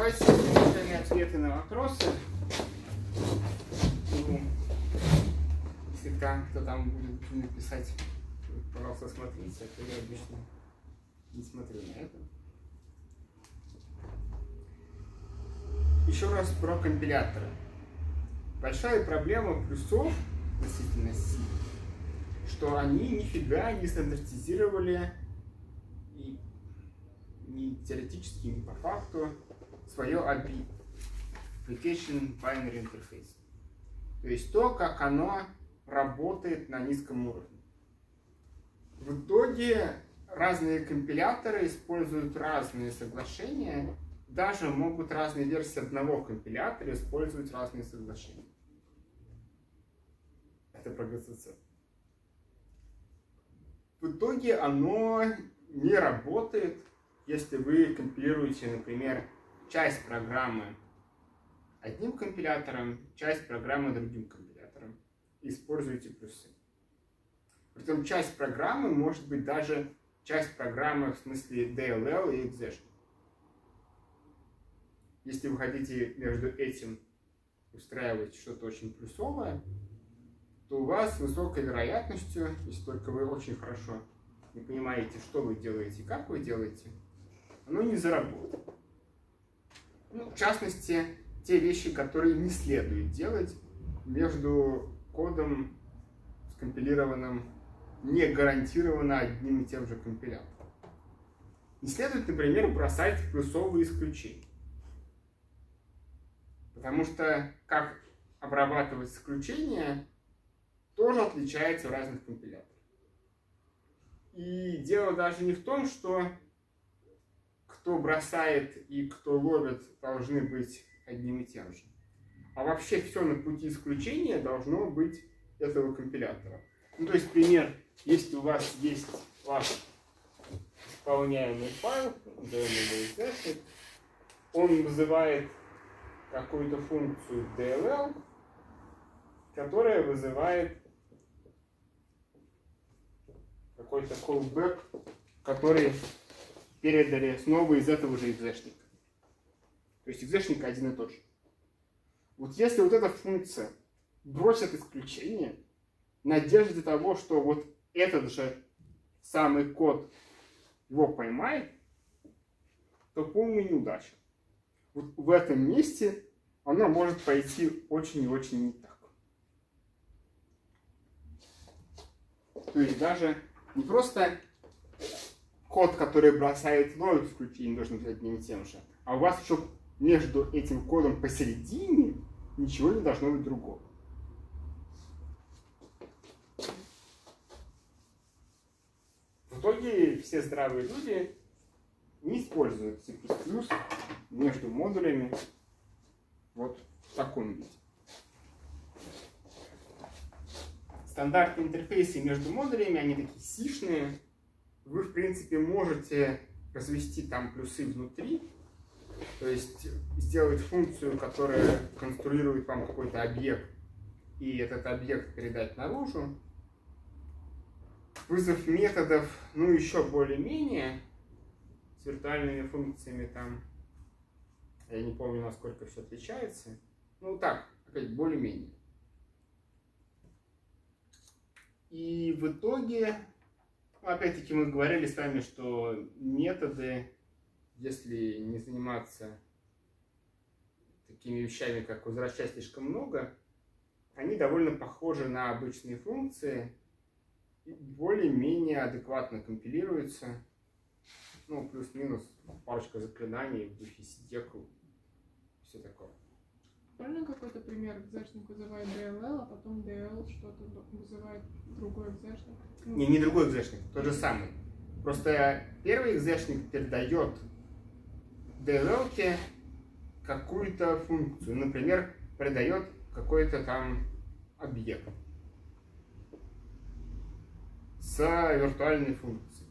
давайте посмотрим ответы на вопросы. Ну, если кто там будет написать, пожалуйста, смотрите, а то я обычно не смотрю на это. Еще раз про компиляторы. Большая проблема плюсов относительно C, что они нифига не стандартизировали и ни теоретически, ни по факту свое API, Application Binary Interface. То есть то, как оно работает на низком уровне. В итоге разные компиляторы используют разные соглашения, даже могут разные версии одного компилятора использовать разные соглашения. Это про GCC. В итоге оно не работает, если вы компилируете, например, часть программы одним компилятором, часть программы другим компилятором, и используете плюсы. Притом часть программы может быть даже часть программы в смысле DLL и exec. Если вы хотите между этим устраивать что-то очень плюсовое, то у вас с высокой вероятностью, если только вы очень хорошо не понимаете, что вы делаете и как вы делаете, оно не заработает. Ну, в частности, те вещи, которые не следует делать между кодом, скомпилированным не гарантированно одним и тем же компилятором. Не следует, например, бросать плюсовые исключения. Потому что как обрабатывать исключения тоже отличается в разных компиляторах. И дело даже не в том, что кто бросает и кто ловит должны быть одним и тем же. А вообще все на пути исключения должно быть этого компилятора. Ну, то есть, пример, если у вас есть ваш исполняемый файл, он вызывает какую-то функцию DLL, которая вызывает какой-то callback, который передали снова из этого же экзешника. То есть экзешник один и тот же. Вот если вот эта функция бросит исключение, в надежде того, что вот этот же самый код его поймает, то полная неудача. Вот в этом месте оно может пойти очень и очень не так. То есть даже не просто код, который бросает ловит исключение, должен быть одним и тем же, а у вас еще между этим кодом посередине ничего не должно быть другого. В итоге все здравые люди не используют C++ между модулями вот в таком виде. Стандартные интерфейсы между модулями, они такие сишные. Вы, в принципе, можете развести там плюсы внутри, то есть сделать функцию, которая конструирует вам какой-то объект, и этот объект передать наружу. Вызов методов, ну, еще более-менее, с виртуальными функциями там, я не помню, насколько все отличается. Ну, так, опять, более-менее. И в итоге, опять-таки, мы говорили с вами, что методы, если не заниматься такими вещами, как возвращать слишком много, они довольно похожи на обычные функции, более-менее адекватно компилируются. Ну, плюс-минус парочка заклинаний в духе сидеку, все такое. Можно какой-то пример? Экзешник вызывает DLL, а потом DLL что-то вызывает другой экзешник? Не другой экзешник, тот же самый. Просто первый экзешник передает DLL-ке какую-то функцию. Например, передает какой-то там объект с виртуальной функцией,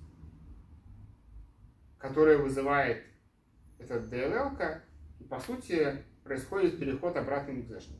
которая вызывает этот DLL-ка, и по сути происходит переход обратно в экзешник.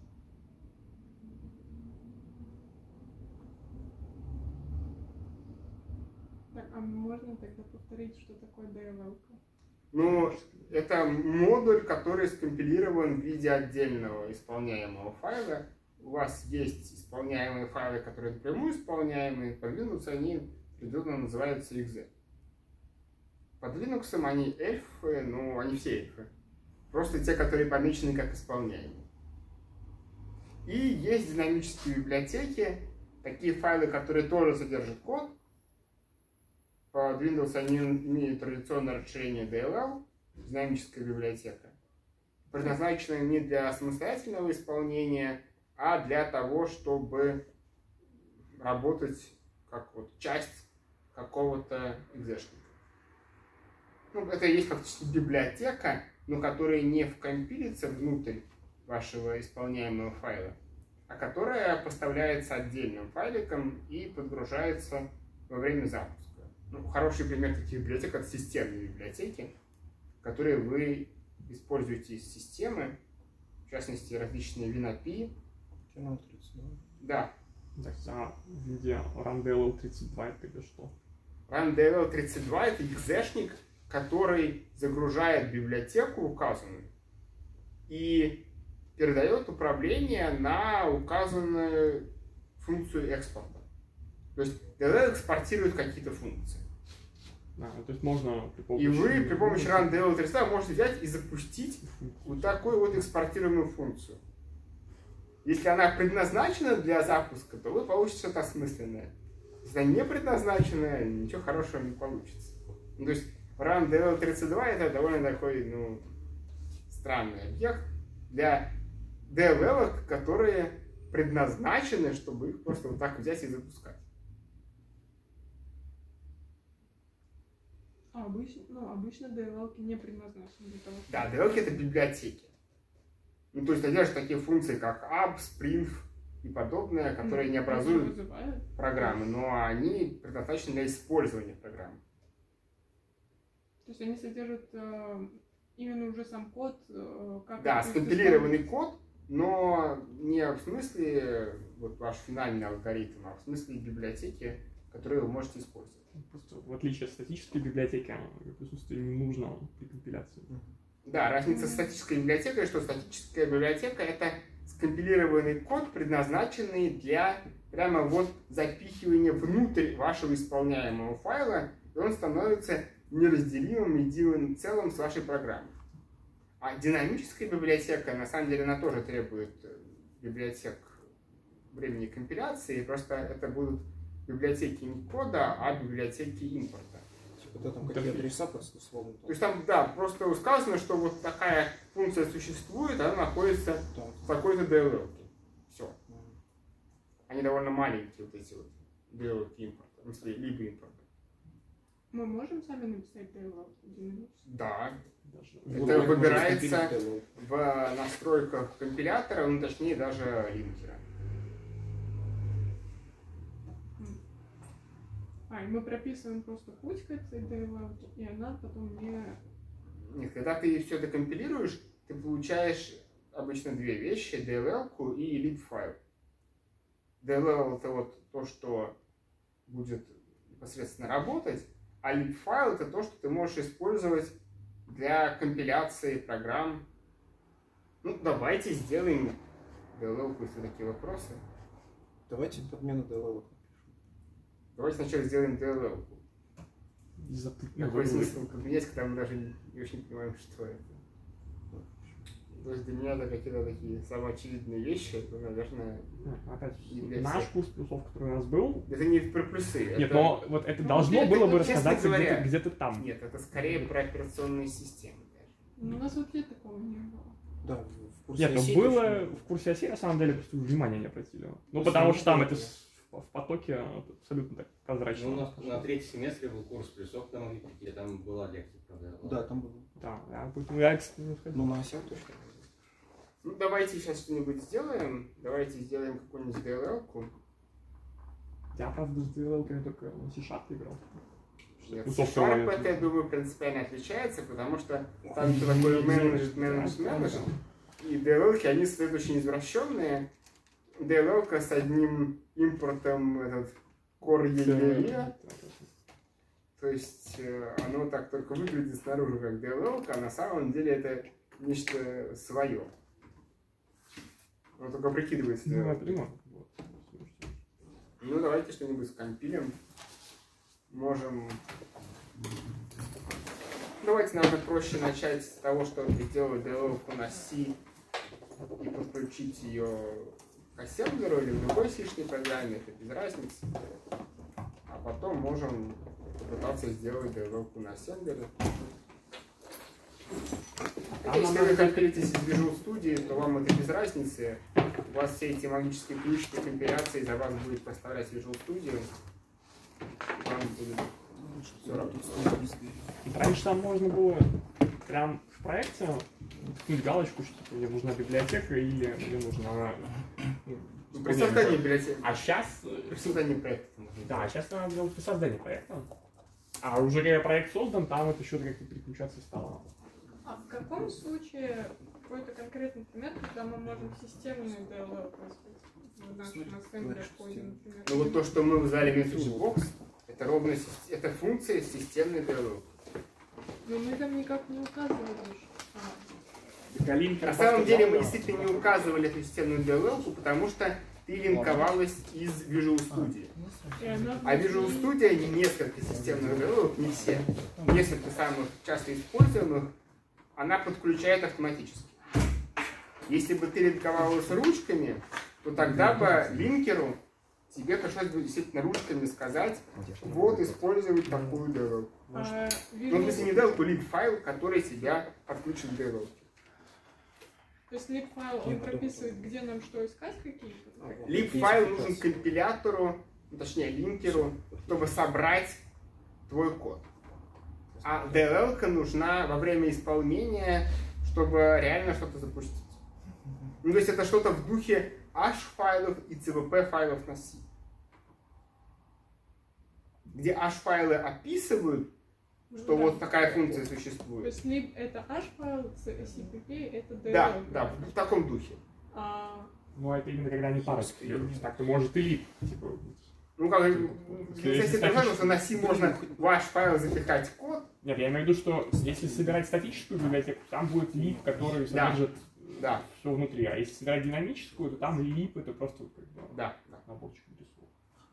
Так, а можно тогда повторить, что такое DLL-ка? Ну, это модуль, который скомпилирован в виде отдельного исполняемого файла. У вас есть исполняемые файлы, которые напрямую исполняемые, под Windows они определенно называются .exe. Под Linux они эльфы, но они все эльфы. Просто те, которые помечены как исполняемые. И есть динамические библиотеки, такие файлы, которые тоже содержат код. Под Windows они имеют традиционное расширение DLL, динамическая библиотека. Предназначена не для самостоятельного исполнения, а для того, чтобы работать как вот часть какого-то экзешника. Ну, это и есть фактически библиотека, но которая не вкомпилится внутрь вашего исполняемого файла, а которая поставляется отдельным файликом и подгружается во время запуска. Ну, хороший пример таких библиотек — это системные библиотеки, которые вы используете из системы, в частности, различные WinAPI. Kernel 32. Да. Так, а в виде RunDLL 32 это что? RunDLL 32 — это экзешник, который загружает библиотеку указанную и передает управление на указанную функцию экспорта. То есть DLL экспортирует какие-то функции. Да, то есть можно при помощи... И вы при помощи RunDLL 32 можете взять и запустить вот такую вот экспортируемую функцию. Если она предназначена для запуска, то вы получите что-то осмысленное. Если она не предназначена, ничего хорошего не получится. Ну, то есть RunDLL 32 это довольно такой, странный объект для DLL, которые предназначены, чтобы их просто вот так взять и запускать. Обычно DLL не предназначены для того, чтобы... Да, DLL это библиотеки. Ну, то есть содержат такие функции, как app, sprint и подобное, которые не образуют программы, но они предназначены для использования программы. То есть они содержат именно уже сам код, как... Да, скомпилированный код, но не в смысле вот ваш финальный алгоритм, а в смысле библиотеки, которые вы можете использовать. Просто в отличие от статической библиотеки, ее присутствие не нужно при компиляции. Да, разница с статической библиотекой, что статическая библиотека — это скомпилированный код, предназначенный для прямо вот запихивания внутрь вашего исполняемого файла, и он становится неразделимым единым целым с вашей программой. А динамическая библиотека, на самом деле, она тоже требует библиотек времени компиляции, просто это будут библиотеки не кода, а библиотеки импорта. Типа там какие адреса просто условно. То есть там, да, просто сказано, что вот такая функция существует, она находится в такой-то DLL. Все. Они довольно маленькие, вот эти вот DLL импорта, в смысле, либо импорта. Мы можем сами написать DLL динамически? Да. Даже... Это выбирается в настройках компилятора, ну точнее даже линкера. И мы прописываем просто путь к этой DLL, и она потом не... Нет, когда ты все это компилируешь, ты получаешь обычно две вещи: DLL-ку и lib-файл. DLL — это вот то, что будет непосредственно работать, а lib-файл — это то, что ты можешь использовать для компиляции программ. Ну, давайте сделаем DLL-ку, если такие вопросы. Давайте подмену DLL. Давайте сначала сделаем DLL-ку. Какой смысл поменять, когда мы даже не очень понимаем, что это? То есть для меня это какие-то такие самые очевидные вещи, это, наверное... Опять, наш курс плюсов, который у нас был... Это не про плюсы. Нет, но вот это должно было бы рассказаться где-то там. Нет, это скорее про операционные системы. У нас вообще такого не было. Да, в курсе Нет, но оси было точно. в курсе оси, на самом деле, просто внимания не обратили. Ну, Ну, потому что там да. это в потоке абсолютно так прозрачно. Ну, у нас на третьем семестре был курс плюсов на Магнитике, там была лекция про DLL. Да, там было. Да, я, кстати, не сходил. Ну, на осях точно. Ну, давайте сейчас что-нибудь сделаем. Давайте сделаем какую-нибудь DLL-ку. Я, правда, с DLL только на C-Sharp играл. Нет, Плюсов Sharp много. это, я думаю, принципиально отличается, потому что там такой менеджер. И DLL-ки, они стоят очень извращенные. DLL-ка с одним импортом, этот core ELE. То То есть оно так только выглядит снаружи как DLL, а на самом деле это нечто свое. Он только прикидывается. Ну, я понимаю. Вот. Ну, давайте что-нибудь скомпилим. Можем... Давайте, наверное, проще начать с того, что сделать DLL на C и подключить ее к ассемблеру или в другой C-шной программе, это без разницы. А потом можем попытаться сделать DLL на ассемблере. Если вы компилитесь из Visual Studio, то вам это без разницы. У вас все эти магические ключики компиляции за вас будет поставлять Visual Studio. Вам будет все равно. Раньше там можно было прям в проекте ткнуть галочку, что типа, мне нужна библиотека или мне нужна... При создании библиотеки. А сейчас... При создании проекта. Да, сейчас надо делать при создании проекта. А уже когда проект создан, там это еще как-то переключаться стало. А в каком случае какой-то конкретный пример, когда мы можем системный DLL вызвать в нашем ассемблере коде, например? Ну вот то, что мы взяли message box, это ровно это функция системной DLL. Но мы там никак не указывали. На самом деле мы действительно не указывали эту системную DLL, потому что ты линковалась из Visual Studio. А Visual Studio несколько системных DLL, не все, несколько самых часто используемых, она подключает автоматически. Если бы ты линковалась ручками, то тогда бы линкеру тебе пришлось бы действительно ручками сказать, вот использовать такую DLL. Ну, в смысле не DLL, то lib-файл, который тебя подключит к DLL. То есть lib-файл, он прописывает, где нам что искать какие-то? Lib-файл нужен компилятору, точнее линкеру, чтобы собрать твой код. А DLL-ка нужна во время исполнения, чтобы реально что-то запустить. Ну, то есть это что-то в духе H-файлов и CVP-файлов на C. Где H-файлы описывают, что вот такая функция существует. То есть lib это H-файл, CPP это DLL. Да, да, в таком духе. Ну, это именно когда они пары скопируются. Так-то может и лип, типа... Ну, как, если это важно, что на C можно в H-файл запихать код. Нет, я имею в виду, что если собирать статическую библиотеку, там будет лип, который содержит все внутри. А если собирать динамическую, то там лип это просто как бы, наборчик рисунок.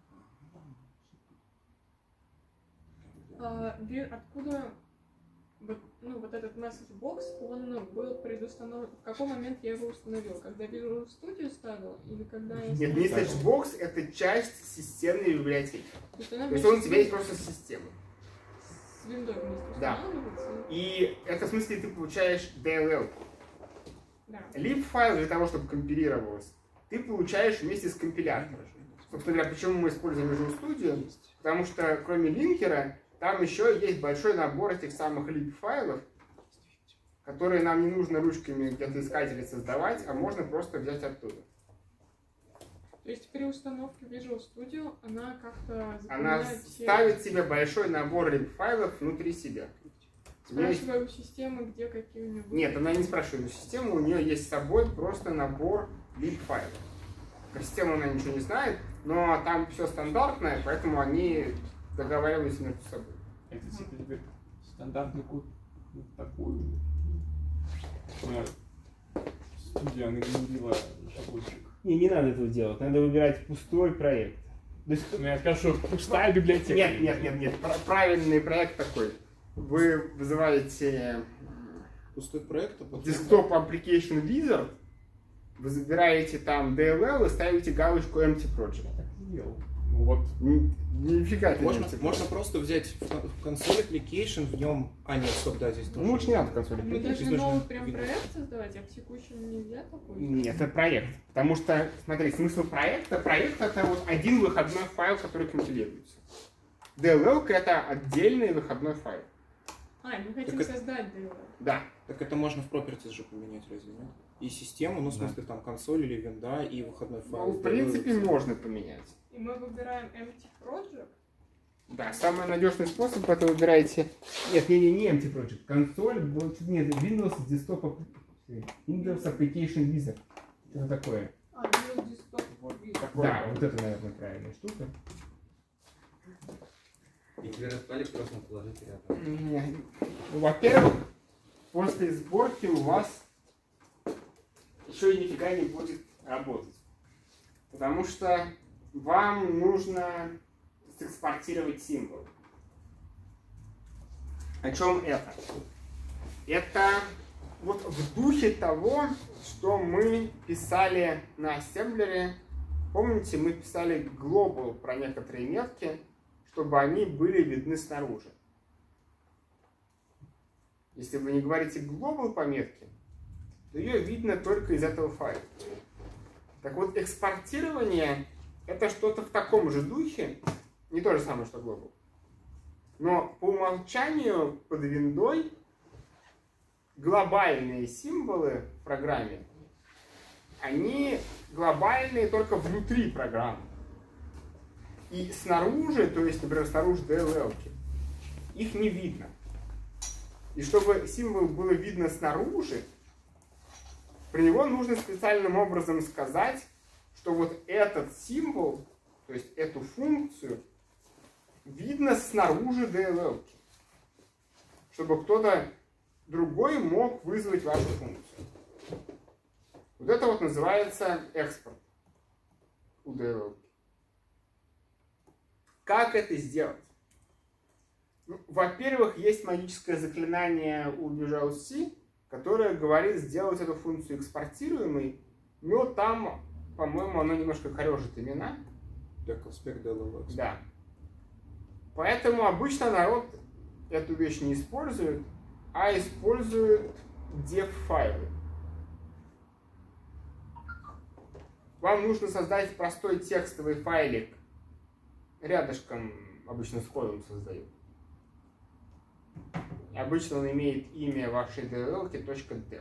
Откуда вот этот message box, он был предустановлен? В какой момент я его установил? Когда Visual Studio ставил или когда я... Нет, message box это часть системной библиотеки. То есть он у тебя есть просто с системой. С Windows вместе да. И это в смысле ты получаешь DLL. Да. Lib-файл для того, чтобы компилировалось, ты получаешь вместе с компилятором. Собственно говоря, почему мы используем Visual Studio? Потому что кроме линкера, там еще есть большой набор этих самых lib-файлов, которые нам не нужно ручками где-то искать или создавать, а можно просто взять оттуда. То есть при установке Visual Studio она как-то Она ставит себе большой набор lib-файлов внутри себя. Спрашиваю у системы, где какие у нее... Нет, она не спрашивает у системы, у нее есть с собой просто набор lib-файлов. Про систему она ничего не знает, но там все стандартное, поэтому они договаривались между собой. Это теперь стандартный код такой. Студия нагрузила шаблончик. Не надо этого делать, надо выбирать пустой проект. Ну, я скажу, что пустая библиотека. Нет. Правильный проект такой. Вы вызываете пустой проект, а потом... Desktop Application Wizard, вы забираете там DLL и ставите галочку Empty Project. Я так сделал. Ну вот. Нифига ты можно просто взять в консоль application, в нем... А, нет, стоп, да, здесь тоже. Ну, лучше не надо в консоль Мы application. должны новый прям проект создавать, а в текущем нельзя такой? Нет, это проект. Потому что, смотри, смысл проекта это вот один выходной файл, который компилируется. DLL это отдельный выходной файл. Мы хотим создать DLL. Да. Так это можно в properties же поменять, разве нет? И систему, ну, в смысле, там, консоль или винда, и выходной файл. Ну, в принципе, можно поменять. И мы выбираем Empty Project? Да, самый надежный способ это выбираете... Нет, не Empty Project. Консоль, нет, Windows Desktop Windows Application Wizard. Это такое. Windows Desktop Wizard. Да, вот это, наверное, правильная штука. И тебе распали, просто положите рядом. Нет. Во-первых, после сборки у вас еще и нифига не будет работать. Потому что вам нужно сэкспортировать символ. О чем это? Это вот в духе того, что мы писали на ассемблере. Помните, мы писали global про некоторые метки, чтобы они были видны снаружи. Если вы не говорите global по метке, то ее видно только из этого файла. Так вот, экспортирование — это что-то в таком же духе, не то же самое, что global. Но по умолчанию под виндой глобальные символы в программе, они глобальные только внутри программы. И снаружи, то есть, например, снаружи DLL, их не видно. И чтобы символ было видно снаружи, про него нужно специальным образом сказать, что вот этот символ, то есть эту функцию, видно снаружи DLL. Чтобы кто-то другой мог вызвать вашу функцию. Вот это вот называется экспорт у DLL. Как это сделать? Ну, во-первых, есть магическое заклинание у Visual C, которое говорит сделать эту функцию экспортируемой, но там, по-моему, оно немножко корежит имена. Да. Поэтому обычно народ эту вещь не использует, а использует def-файлы. Вам нужно создать простой текстовый файлик, рядышком обычно с кодом создают. Обычно он имеет имя вашей DLL.def,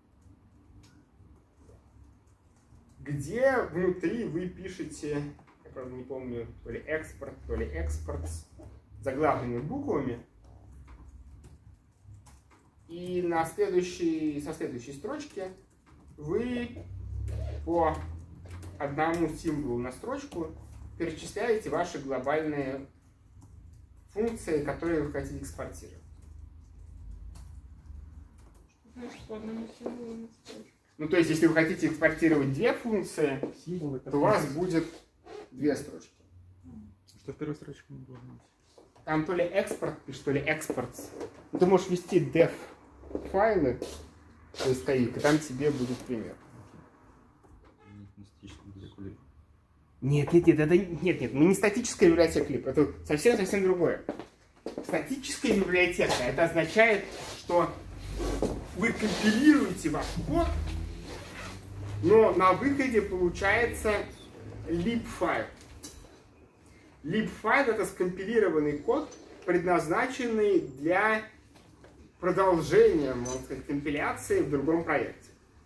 где внутри вы пишете, я правда не помню, то ли экспорт, то ли экспортс, заглавными буквами. И со следующей строчки вы по одному символу на строчку перечисляете ваши глобальные функции, которые вы хотите экспортировать. Значит, по одному символу на строчку. Ну, то есть, если вы хотите экспортировать две функции, Символы, то у вас будет две строчки. Что в первой строчке не должно быть? Там то ли экспорт пишешь, то ли экспорт. Ну, ты можешь ввести def файлы, поисковик, и там тебе будет пример. Нет, мы не статическая библиотека лип, это совсем другое. Статическая библиотека, это означает, что вы компилируете ваш код, но на выходе получается lib-файл. Lib-файл — это скомпилированный код, предназначенный для продолжения, можно сказать, компиляции в другом проекте.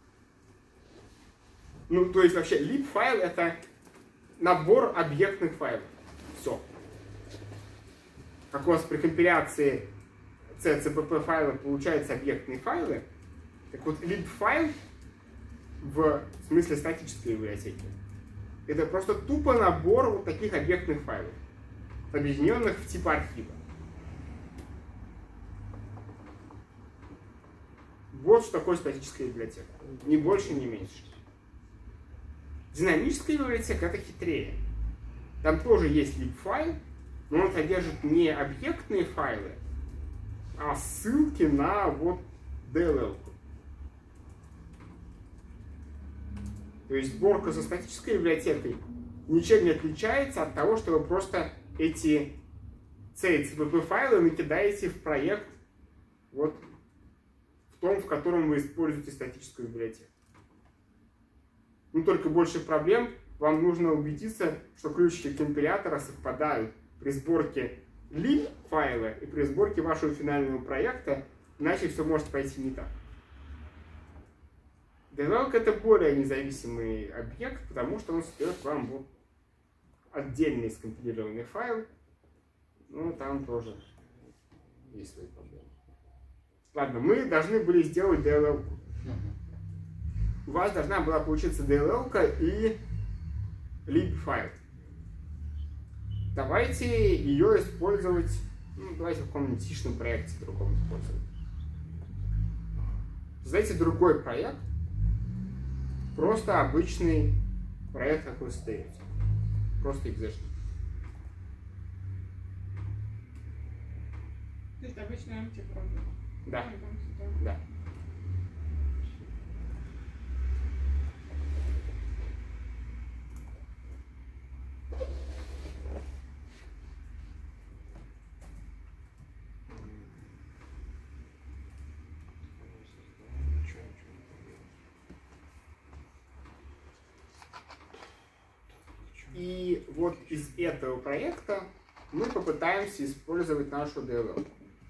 Ну, то есть вообще lib-файл — это набор объектных файлов. Все. Как у вас при компиляции CCPP файла получаются объектные файлы, так вот lib-файл в смысле статической библиотеки — это просто тупо набор вот таких объектных файлов, объединенных в типа архива. Вот что такое статическая библиотека. Ни больше, ни меньше. Динамическая библиотека — это хитрее. Там тоже есть lib-файл, но он содержит не объектные файлы, а ссылки на вот DLL. То есть сборка со статической библиотекой ничем не отличается от того, что вы просто эти C и CPP файлы накидаете в проект вот в том, в котором вы используете статическую библиотеку. Но только больше проблем. Вам нужно убедиться, что ключики компилятора совпадают при сборке lib файла и при сборке вашего финального проекта, иначе все может пойти не так. DLL — это более независимый объект, потому что он создает вам вот отдельный скомпилированный файл. Ну, там тоже есть свои проблемы. Ладно, мы должны были сделать DLL. У вас должна была получиться DLL и lib файл. давайте ее использовать, ну, давайте в каком-нибудь сишном проекте другом использовать. Создайте другой проект, просто обычный проект, как вы создаете. Просто экзешник. То есть обычный антипрожект. Да. Да. И вот из этого проекта мы попытаемся использовать нашу DLL.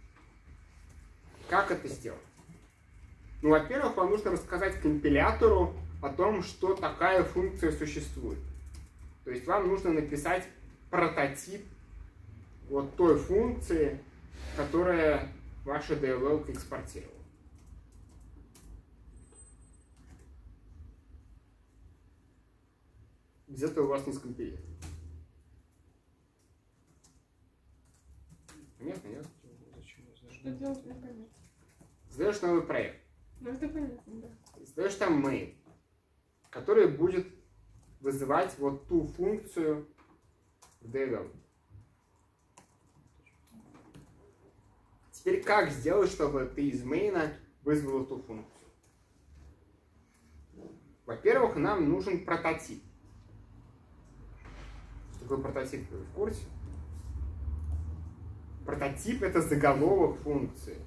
Как это сделать? Ну, во-первых, вам нужно рассказать компилятору о том, что такая функция существует. То есть вам нужно написать прототип вот той функции, которая ваша DLL экспортировала. Без этого у вас не скомпилирует. Понятно, нет? Что делать, непонятно. Создаешь новый проект. Ну это понятно, да. Создаешь там main, который будет вызывать вот ту функцию в DLL. Теперь как сделать, чтобы ты из мейна вызвал эту функцию? Во-первых, нам нужен прототип. Что такое прототип, вы в курсе? Прототип — это заголовок функции.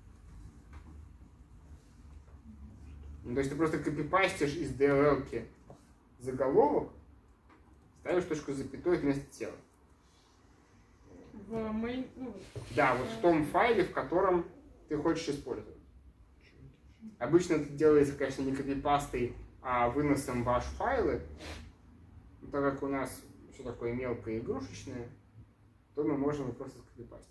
Ну, то есть ты просто копипастишь из DLL-ки заголовок, ставишь точку с запятой вместо тела. В main, ну, Да, вот в том файле, в котором ты хочешь использовать. Обычно это делается, конечно, не копипастой, а выносом в ваши файлы. Но так как у нас все такое мелкое и игрушечное, то мы можем его просто скопипастить.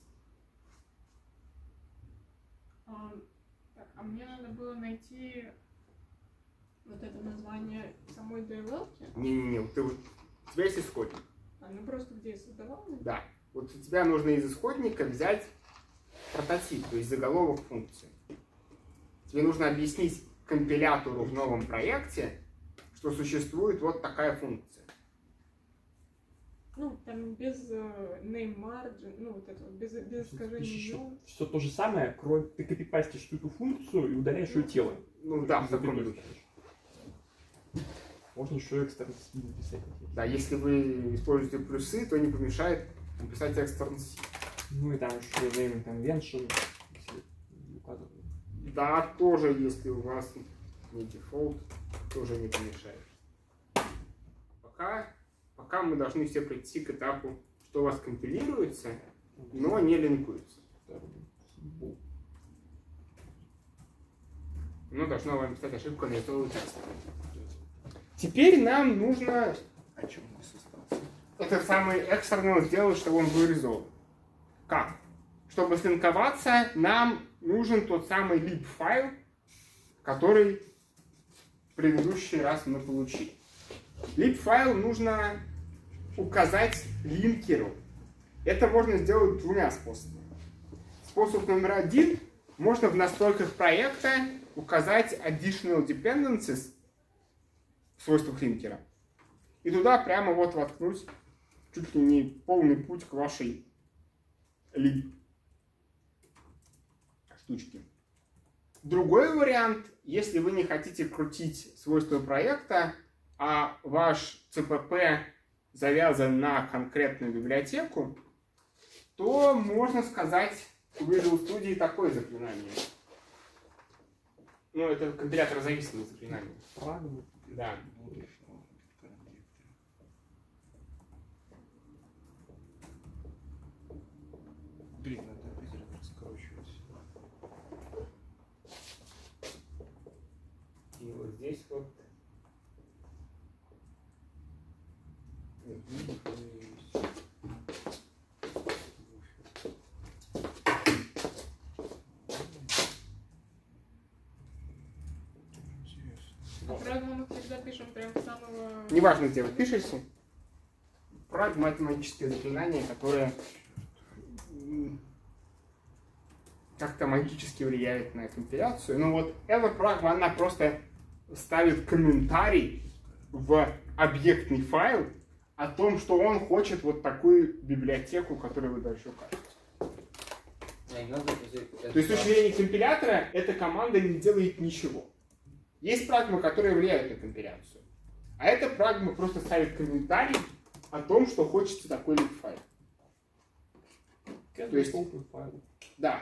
Так, а мне надо было найти вот это название самой DLL-ки. Не-не-не, у тебя есть исходник. Ну просто где я создавала? Да. Вот у тебя нужно из исходника взять прототип, то есть заголовок функции. Тебе нужно объяснить компилятору в новом проекте, что существует вот такая функция. Ну, там без name margin, ну вот это вот, без искажения имен. Все то же самое, кроме ты копипастишь эту функцию и удаляешь ее тело. Ну да, в таком духе. Можно еще экстерн C написать. Да, если вы используете плюсы, то не помешает написать extern C. Ну и там еще naming convention, если указывать. Да, тоже, если у вас не дефолт, тоже не помешает. Пока мы должны все прийти к этапу, что у вас компилируется, но не линкуется. Ну, должно вам писать ошибку на итоговый текст. Теперь нам нужно этот самый external сделать, чтобы он был resolved. Как? Чтобы слинковаться, нам нужен тот самый lib файл, который в предыдущий раз мы получили. Lib файл нужно указать линкеру. Это можно сделать двумя способами. Способ номер один. Можно в настройках проекта указать additional dependencies в свойствах линкера. И туда прямо вот воткнуть чуть ли не полный путь к вашей lib штучке. Другой вариант, если вы не хотите крутить свойства проекта, а ваш CPP завязан на конкретную библиотеку, то можно сказать у Visual Studio такое заклинание. Ну, это компилятор зависимое заклинание. Правильно. Да. Блин, надо опять раскручивать. И вот здесь вот. Правда, мы всегда пишем прям с самого... Неважно, где вы пишете. everprag математическое заклинание, которое как-то магически влияет на компиляцию. Но вот everprag, она просто ставит комментарий в объектный файл о том, что он хочет вот такую библиотеку, которую вы дальше укажете. То есть с точки зрения компилятора эта команда не делает ничего. Есть прагма, которые влияют на компиляцию. А эта прагма просто ставит комментарий о том, что хочется такой либ-файл. То есть, да.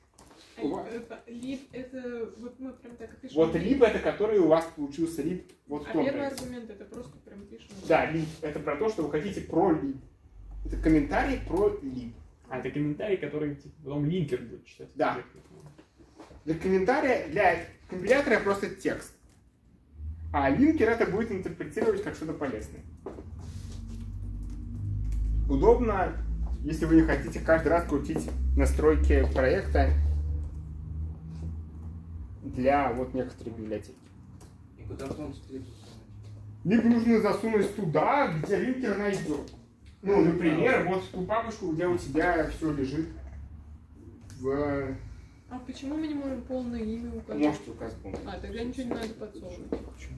Либ это вот мы прям так и пишем. Вот либ это который у вас получился либ вот в том. Первый аргумент это просто прям пишем. Да, либ это про то, что вы хотите про либ. Это комментарий про либ. А это комментарий, который типа, потом линкер будет читать. Да. Для комментария, для компилятора просто текст. А линкер это будет интерпретировать как что-то полезное. Удобно, если вы не хотите каждый раз крутить настройки проекта для вот некоторой библиотеки. И куда он скрипт? Либо нужно засунуть туда, где линкер найдет. Ну, например, вот в ту папочку, где у тебя все лежит в... А почему мы не можем полное имя указать? Можете указать полное. А, тогда ничего не надо подсовывать.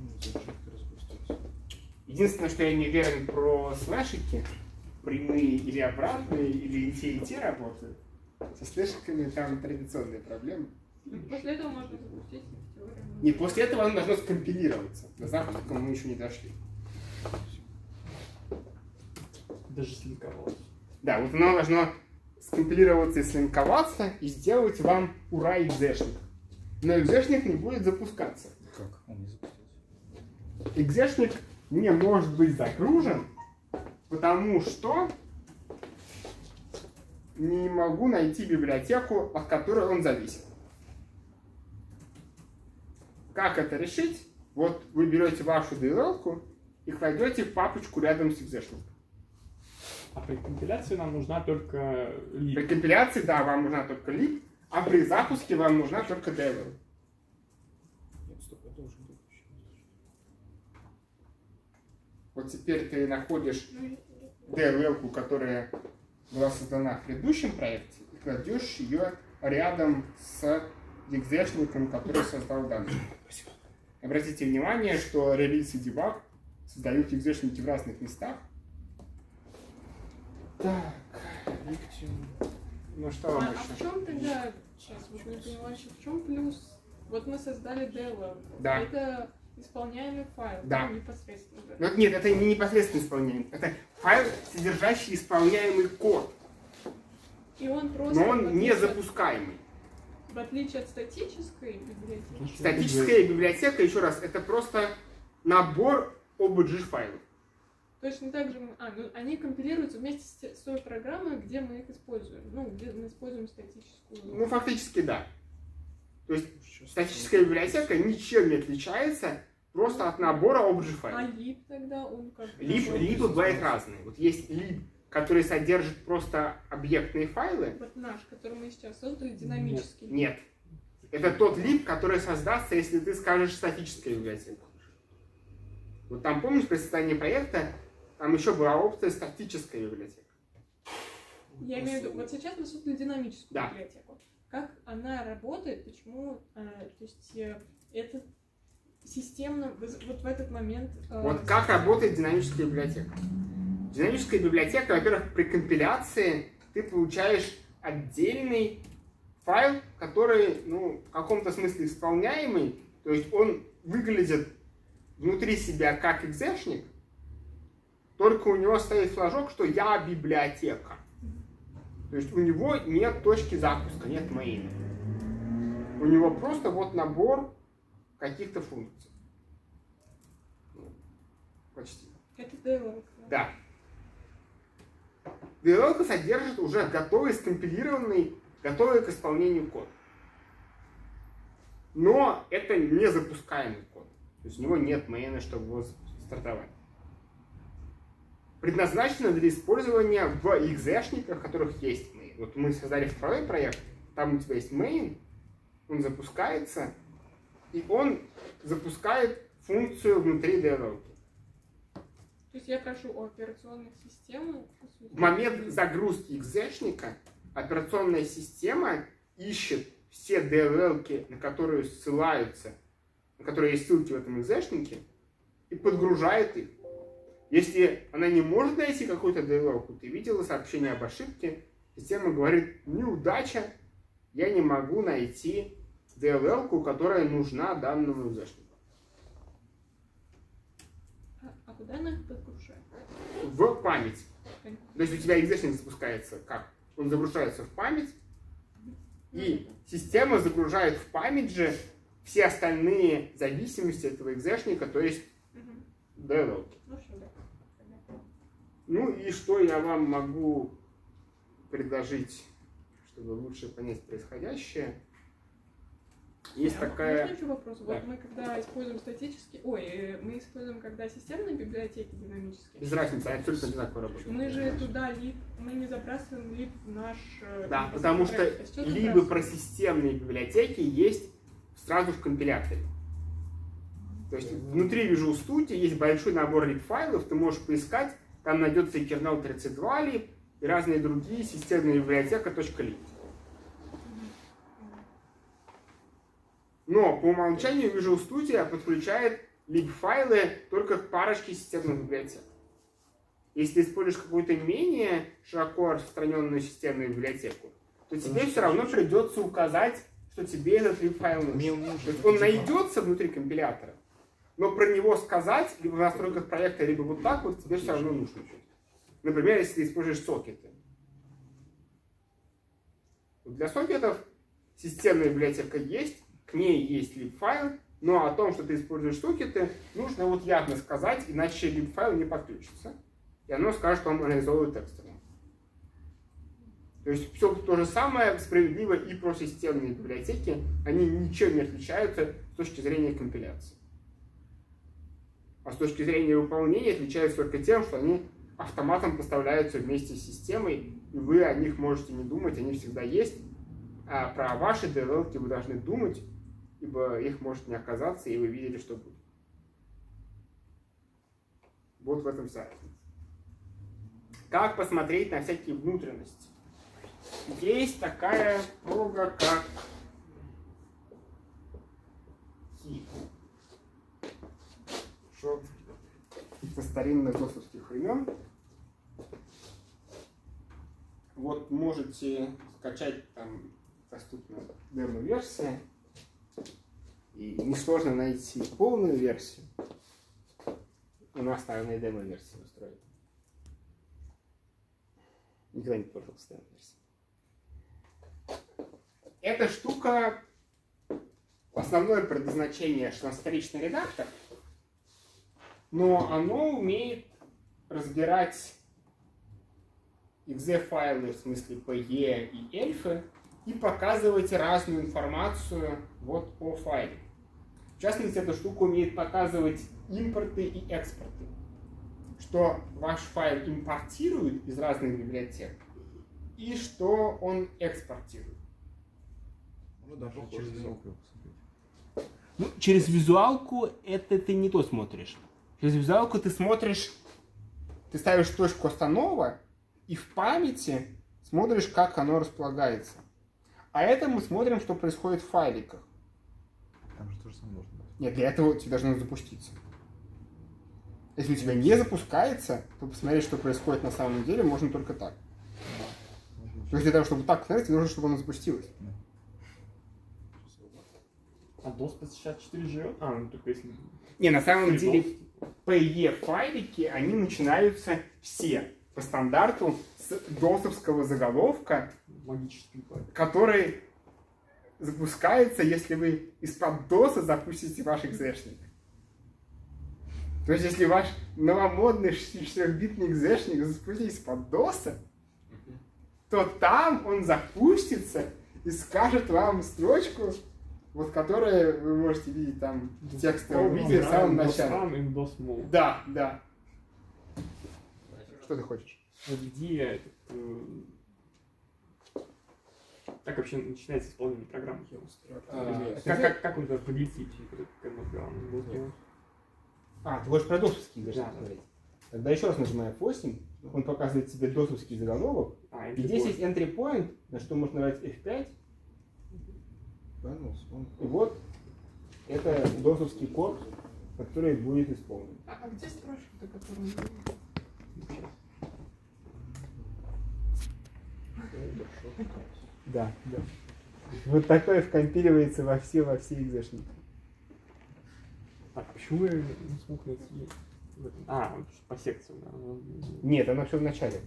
Единственное, что я не уверен про слэшики, прямые или обратные, или и те работают. Со слэшиками там традиционные проблемы. После этого можно запустить теорию. Не, после этого оно должно скомпилироваться. До запуска мы еще не дошли. Даже слинковалось. Да, вот оно должно скомпилироваться и слинковаться и сделать вам ура экзешник. Но экзешник не будет запускаться. Как? Он не запустился. Экзешник не может быть загружен, потому что не могу найти библиотеку, от которой он зависит. Как это решить? Вот вы берете вашу DLL-ку и кладете в папочку рядом с экзешником. А при компиляции нам нужна только lib. При компиляции, да, вам нужна только lib, а при запуске вам нужна только DLL. Нет, стоп, это уже будет. Вот теперь ты находишь DLL-ку, которая была создана в предыдущем проекте, и кладешь ее рядом с экзешником, который создал данные. Обратите внимание, что релиз и дебаг создают экзешники в разных местах. Так, ну что вам А еще? в чем тогда, сейчас вот не поняла, в чем плюс? Вот мы создали DLL. Да. Это исполняемый файл, Да. ну, непосредственно. Да. Ну, нет, это не непосредственно исполняемый. Это файл, содержащий исполняемый код, И он просто... но в он не отличие от- запускаемый. В отличие от статической библиотеки. Статическая библиотека, еще раз, это просто набор OBJ файлов. Точно так же ну, они компилируются вместе с той программой, где мы их используем. Ну, где мы используем статическую. Ну, фактически, да. То есть статическая библиотека ничем не отличается просто от набора OBJ А файлов. lib тогда он как... Либо бывает разные. Вот есть lib, который содержит просто объектные файлы. Вот наш, который мы сейчас создали, динамический. Нет. Это тот lib, который создастся, если ты скажешь статическая библиотека. Вот там, помнишь, при создании проекта, там еще была опция статическая библиотека. Я имею в виду, вот сейчас мы создали динамическую Да. библиотеку. Как она работает, почему, то есть это системно, вот в этот момент... Вот как работает динамическая библиотека. Динамическая библиотека, во-первых, при компиляции ты получаешь отдельный файл, который, ну, в каком-то смысле исполняемый, то есть он выглядит внутри себя как экзешник, только у него стоит флажок, что я библиотека. То есть у него нет точки запуска, нет мейна. У него просто вот набор каких-то функций. Почти. Это DLL. Да. DLL содержит уже готовый, скомпилированный, готовый к исполнению код. Но это не запускаемый код. То есть у него нет мейна, чтобы его стартовать. Предназначено для использования в экзешниках, в которых есть main. Вот мы создали второй проект, там у тебя есть main, он запускается, и он запускает функцию внутри DLL. То есть я прошу у операционной системы... В момент загрузки экзешника операционная система ищет все DLL-ки, на которые ссылаются, на которые есть ссылки в этом экзешнике, и подгружает их. Если она не может найти какую-то DLL-ку, ты видела сообщение об ошибке, система говорит: неудача, я не могу найти DLL-ку, которая нужна данному экзешнику. А куда она их подгружает? В память. То есть у тебя экзешник запускается как? Он загружается в память, и система загружает в память же все остальные зависимости этого экзешника, то есть DLL-ки. Ну и что я вам могу предложить, чтобы лучше понять происходящее? Есть такая... Можно еще вопрос? Да. Вот мы когда используем статические... мы используем когда системные библиотеки динамические. Без разницы, они абсолютно одинаково работают. Мы же туда мы не забрасываем лип в наш... Да, потому что либо про системные библиотеки есть сразу в компиляторе. То есть внутри Visual Studio есть большой набор лип-файлов, ты можешь поискать, там найдется и kernel 32 лип, и разные другие системные библиотеки .lib. Но по умолчанию Visual Studio подключает lib-файлы только к парочке системных библиотек. Если ты используешь какую-то менее широко распространенную системную библиотеку, то тебе все равно придется указать, что тебе этот lib-файл нужен. То есть он найдется внутри компилятора, но про него сказать либо в настройках проекта, либо вот так вот тебе все равно нужно. Например, если ты используешь сокеты. Для сокетов системная библиотека есть, к ней есть lib-файл, но о том, что ты используешь сокеты, нужно вот явно сказать, иначе lib-файл не подключится. И оно скажет вам реализовывать экстерном. То есть все то же самое справедливо и про системные библиотеки. Они ничем не отличаются с точки зрения компиляции. А с точки зрения выполнения отличаются только тем, что они автоматом поставляются вместе с системой, и вы о них можете не думать, они всегда есть. А про ваши DLL-ки вы должны думать, ибо их может не оказаться, и вы видели, что будет. Вот в этом вся разница. Как посмотреть на всякие внутренности? Есть такая прога, как heap. Что со старинных досовских времен. Вот можете скачать, там доступна демо-версия. И несложно найти полную версию. У нас, наверное, демо-версия устроена. Никогда не пользовался постоянной версией. Эта штука, основное предназначение, что она вторичный редактор, но оно умеет разбирать exe-файлы, в смысле PE и ELF, и показывать разную информацию вот по файлу. В частности, эта штука умеет показывать импорты и экспорты. Что ваш файл импортирует из разных библиотек и что он экспортирует. Ну да, через визуалку. Ну, через визуалку это ты не то смотришь. Через визуалку ты смотришь, ты ставишь точку останова и в памяти смотришь, как оно располагается. А это мы смотрим, что происходит в файликах. Там же тоже самое должно быть. Нет, для этого тебе должно запуститься. Если у тебя не запускается, то посмотреть, что происходит на самом деле, можно только так. То есть для того, чтобы так посмотреть, нужно, чтобы оно запустилось. А DOS по 64 живет? А, ну только если... Не, на самом деле PE файлики, они начинаются все по стандарту с досовского заголовка, который запускается, если вы из-под доса запустите ваш экзешник. То есть, если ваш новомодный 64-битный экзешник запустить из-под доса, то там он запустится и скажет вам строчку, вот которую вы можете видеть там в текстовом виде в самом начале. Да, да. Что ты хочешь? Где как вообще начинается исполнение программы? Как он должен подлететь? Ты хочешь про досовский экзешник смотреть? Тогда еще раз нажимаем F8, он показывает тебе досовский заголовок, и здесь есть entry point, на что можно нажать F5, и вот это досовский код, который будет исполнен. А где строчка-то, которую... Да, да. Вот такое вкомпиливается во все экзешники. Так, почему я не смог найти? А, по секциям, да. Нет, оно все в начале.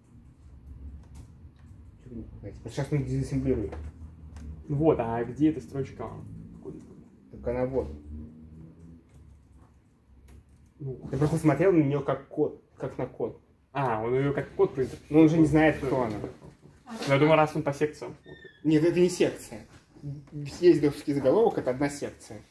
Сейчас мы дезассемблируем. Вот, а где эта строчка? Так она вот. Я просто смотрел на нее как код, как на код. А, он ее как код принтер. Но он уже не знает, кто она. Но я думаю, раз он по секциям смотрит. Нет, это не секция. Есть досовский заголовок, это одна секция.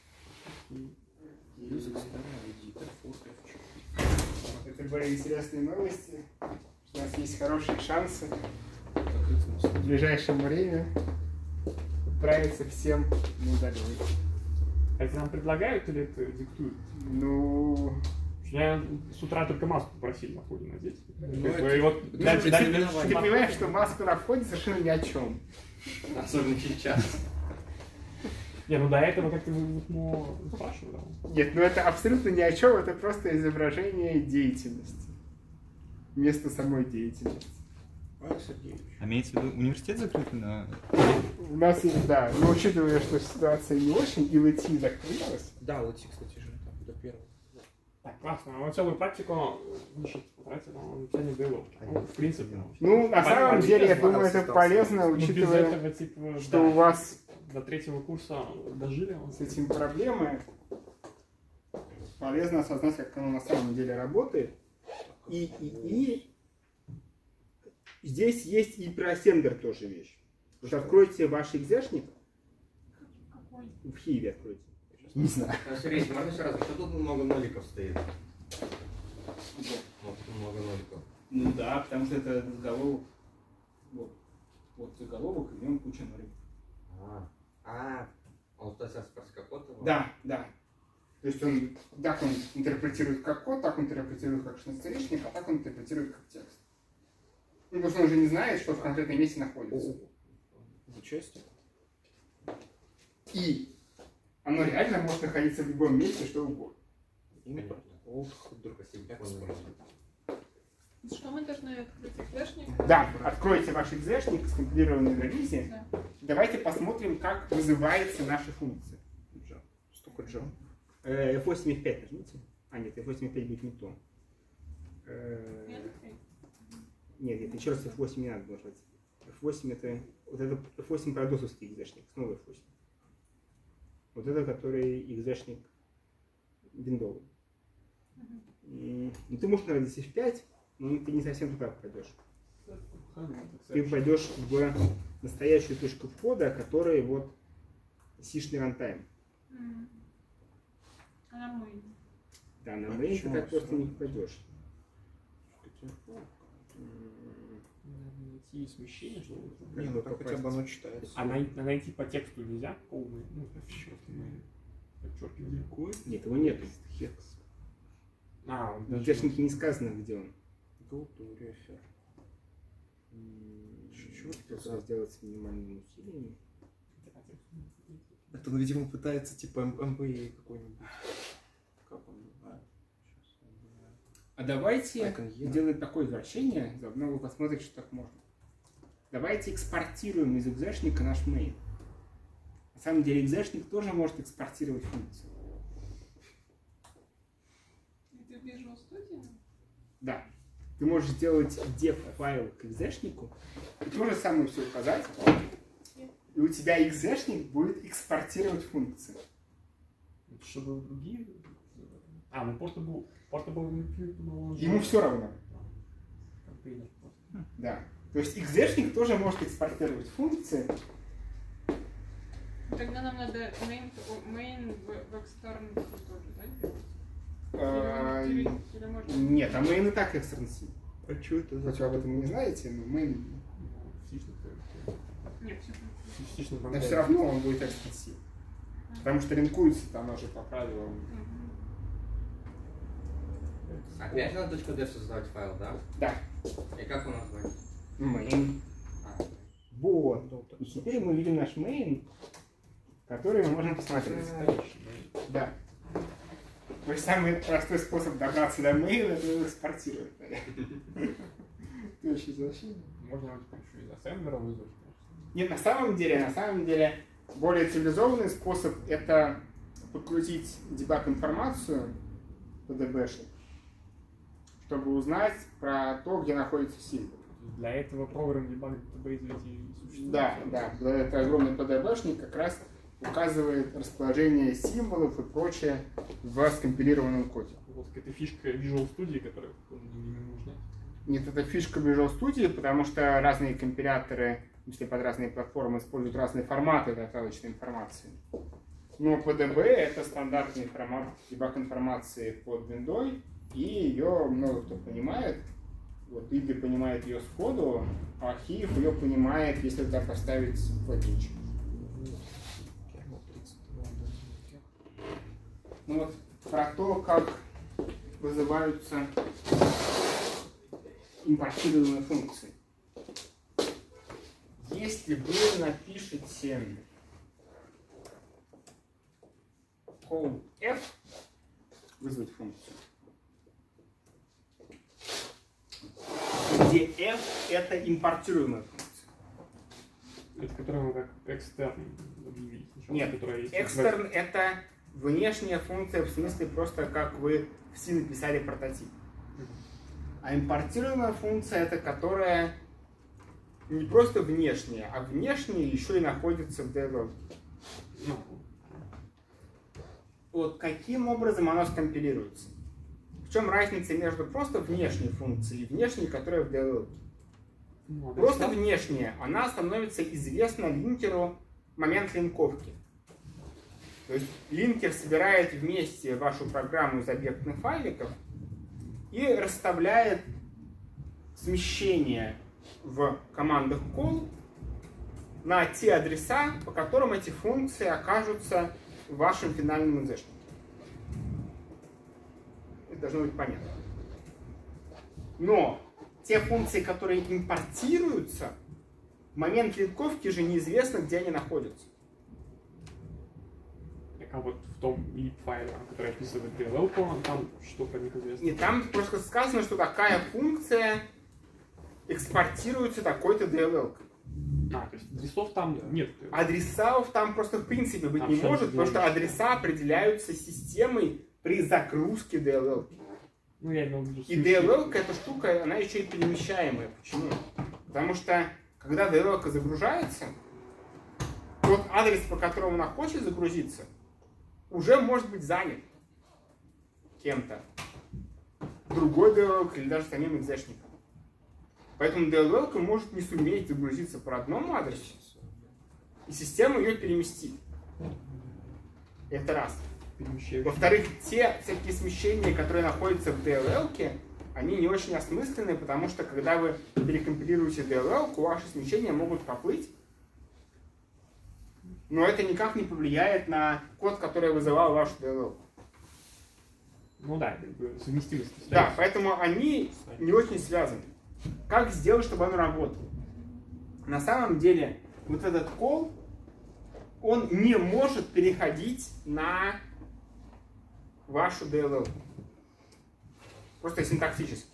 Это были интересные новости. У нас есть хорошие шансы в ближайшее время отправиться всем на удалёнку. Это нам предлагают или это диктуют? Ну... Я с утра только маску попросили на входе надеть. Ты понимаешь, что маску на входе совершенно ни о чем. Особенно сейчас. Не, ну до этого как-то спрашивал. Нет, ну это абсолютно ни о чем, это просто изображение деятельности. Вместо самой деятельности. А имеется в виду университет закрыт на... У нас есть, да, но учитывая, что ситуация не очень, и ЛТИ закрылась. Да, ЛТИ, кстати же, там до первого. Так, классно. Он целую практику потратил, он написание ДЛО. Ну, в принципе. Ну, на самом деле, я думаю, это полезно, учитывая, что у вас до третьего курса дожили. С этим проблемы. Полезно осознать, как оно на самом деле работает. И здесь есть и про сендер тоже вещь. Вот откройте ваш экзешник. В Хиве откройте. Не знаю. Сергей, можно еще раз? Что тут много ноликов стоит? Вот тут много ноликов. Ну да, потому что это заголовок. Вот заголовок, и в нем куча ноликов. Он сейчас как код? Да, да. То есть он так он интерпретирует как код, так он интерпретирует как шестеричник, а так он интерпретирует как текст. Ну, потому что он уже не знает, что в конкретном месте находится. Участие. И оно реально может находиться в любом месте, что угодно. Что мы должны открыть экзешник? Да, откройте ваш экзешник, скомпилированный на визе. Да. Давайте посмотрим, как вызывается наша функция. Столько Java. F8 F5 нажмите. А, нет, F8 F5 будет не то. Нет, еще раз F8 не надо нажать. F8 это... Вот это F8 продосовский экзешник, снова F8. Вот это, который экзешник виндовый. Ну, ты можешь нажать F5, но ты не совсем туда пойдешь. Ты пойдешь в настоящую точку входа, которая вот C-шный рантайм. А на main? Да, на main ты так просто не пойдешь. Найти смещение, что ли? Не, ну так хотя бы оно читается. А найти по тексту нельзя? Полный, ну, подчеркивание. Нет, его нету. Хекс. В экзешнике не сказано, где он. Чуть-чуть только сделать с минимальным усилием. Это он, видимо, пытается типа MBA какой-нибудь. Как он? А давайте сделаем такое извращение, заодно вы посмотрите, что так можно. Давайте экспортируем из экзешника наш main. На самом деле экзешник тоже может экспортировать функцию. Это Visual Studio? Да. Ты можешь сделать def файл к экзешнику и то же самое все указать. И у тебя экзешник будет экспортировать функции. Чтобы другие... ну portable ему все равно. Да. То есть экзешник тоже может экспортировать функции. Тогда нам надо main в extern тоже, да? Или можно... Нет, а main и так extern. А что это? Хоть вы об этом не знаете, но main... Нет, все. Но все равно он будет extern. Потому что линкуется там уже по правилам. Опять надо .dev создавать файл, да? Да. И как его назвать? Main. Вот. И теперь мы видим наш main, который мы можем посмотреть. Да. То есть самый простой способ добраться до main — это его экспортировать. Ты очень извращенный. Можно еще из ассемблера вызвать. Нет, на самом деле, более цивилизованный способ — это подкрутить дебаг-информацию по DB-шник, чтобы узнать про то, где находится символ. Для этого программ дебаг database и существует. Да. Это огромный PDB-шник как раз указывает расположение символов и прочее в скомпилированном коде. Вот какая-то фишка Visual Studio, которая не нужна. Нет, это фишка Visual Studio, потому что разные компиляторы, если под разные платформы, используют разные форматы достаточной информации. Но PDB — это стандартный формат дебаг информации под Windows, и ее много кто понимает. Вот Игорь понимает ее сходу, а Хиев ее понимает, если туда поставить плагинчик. Ну вот про то, как вызываются импортируемые функции. Если вы напишете call f, вызвать функцию, где f — это импортируемая функция. Это которую мы как экстерн объявили. Нет, экстерн — это внешняя функция, в смысле просто как вы в C написали прототип. А импортируемая функция — это которая не просто внешняя, а внешняя еще и находится в DLL. Вот каким образом оно скомпилируется? В чем разница между просто внешней функцией и внешней, которая в DLL? Просто внешняя, она становится известна линкеру в момент линковки. То есть линкер собирает вместе вашу программу из объектных файликов и расставляет смещение в командах call на те адреса, по которым эти функции окажутся в вашем финальном экзешнике. Это должно быть понятно. Но те функции, которые импортируются, в момент линковки же неизвестно, где они находятся. А вот в том lib-файле, который описывает DLL, там что про них известно? И там просто сказано, что такая функция экспортируется такой-то DLL. То есть адресов там нет. Адресов там просто в принципе быть не может, потому что адреса определяются системой при загрузке DLL. Ну, я имел в виду. И DLL, эта штука, она еще и перемещаемая. Почему? Потому что когда DLL загружается, тот адрес, по которому она хочет загрузиться, уже может быть занят кем-то. Другой DLL или даже самим экзешником. Поэтому DLL может не суметь загрузиться по одному адресу, и система ее переместит. Это раз. Во-вторых, те всякие смещения, которые находятся в DLL, они не очень осмысленные, потому что когда вы перекомпилируете DLL, ваши смещения могут поплыть, но это никак не повлияет на код, который вызывал ваш DLL. Ну да, совместимость. Да, поэтому они не очень связаны. Как сделать, чтобы оно работало? На самом деле, вот этот call, он не может переходить на вашу DLL. Просто синтаксически.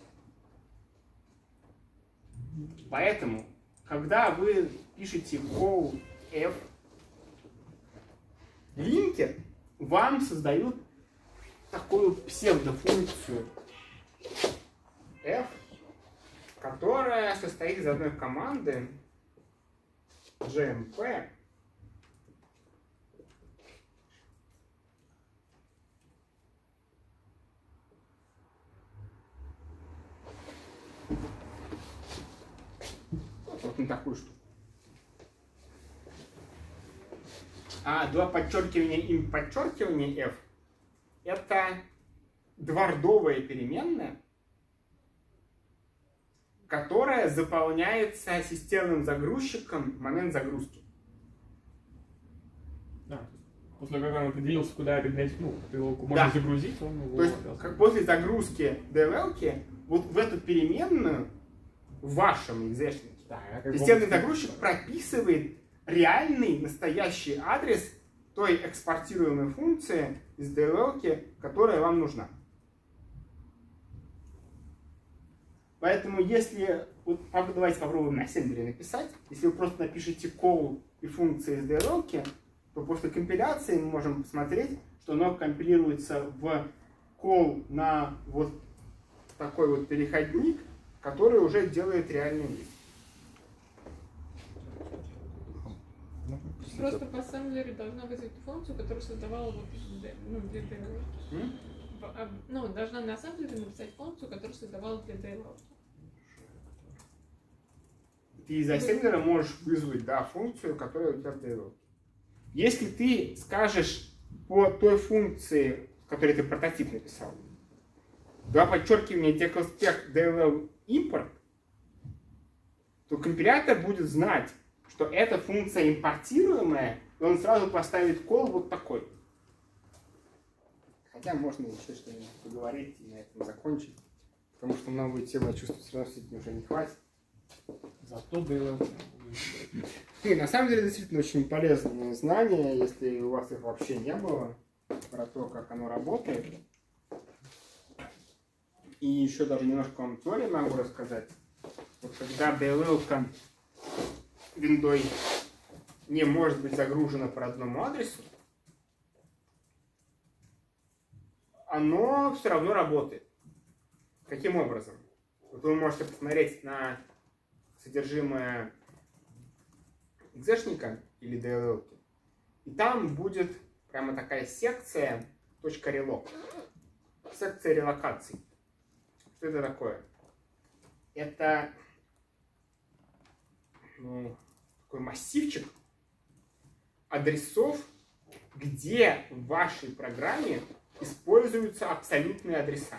Поэтому, когда вы пишете call f, линкер вам создают такую псевдофункцию f, которая состоит из одной команды gmp, вот на такую штуку. А два подчеркивания им подчеркивания f — это двардовая переменная, которая заполняется системным загрузчиком в момент загрузки. Да, после того, как он определился, куда это DLL-ку можно загрузить, он его... То есть, как после загрузки DLL-ки, вот в эту переменную в вашем экзешнике системный загрузчик прописывает реальный, настоящий адрес той экспортируемой функции из DLL-ки, которая вам нужна. Поэтому если... Вот, давайте попробуем на ассемблере написать. Если вы просто напишите call и функции из DLL-ки, то после компиляции мы можем посмотреть, что оно компилируется в call на вот такой вот переходник, который уже делает реальный лист. Просто по ассемблере должна вызвать функцию, которую создавала вот для DLL. Ну, должна на ассемблере написать функцию, которую создавала для DLL. Ты из ассемблера можешь вызвать, да, функцию, которая у тебя в DLL. Если ты скажешь по той функции, которой ты прототип написал, два подчеркивания deconspect DLL import, то компилятор будет знать, что эта функция импортируемая, и он сразу поставит call вот такой. Хотя можно еще что-нибудь поговорить и на этом закончить, потому что новые темы, я чувствую, все равно сегодня уже не хватит. Зато DLL. И на самом деле действительно очень полезные знания, если у вас их вообще не было, про то, как оно работает. И еще даже немножко вам теории могу рассказать. Вот когда DLL-ка виндой не может быть загружена по родному адресу, оно все равно работает. Каким образом? Вот вы можете посмотреть на содержимое экзешника или DLL, и там будет прямо такая секция .relok, секция релокаций. Что это такое? Это такой массивчик адресов, где в вашей программе используются абсолютные адреса.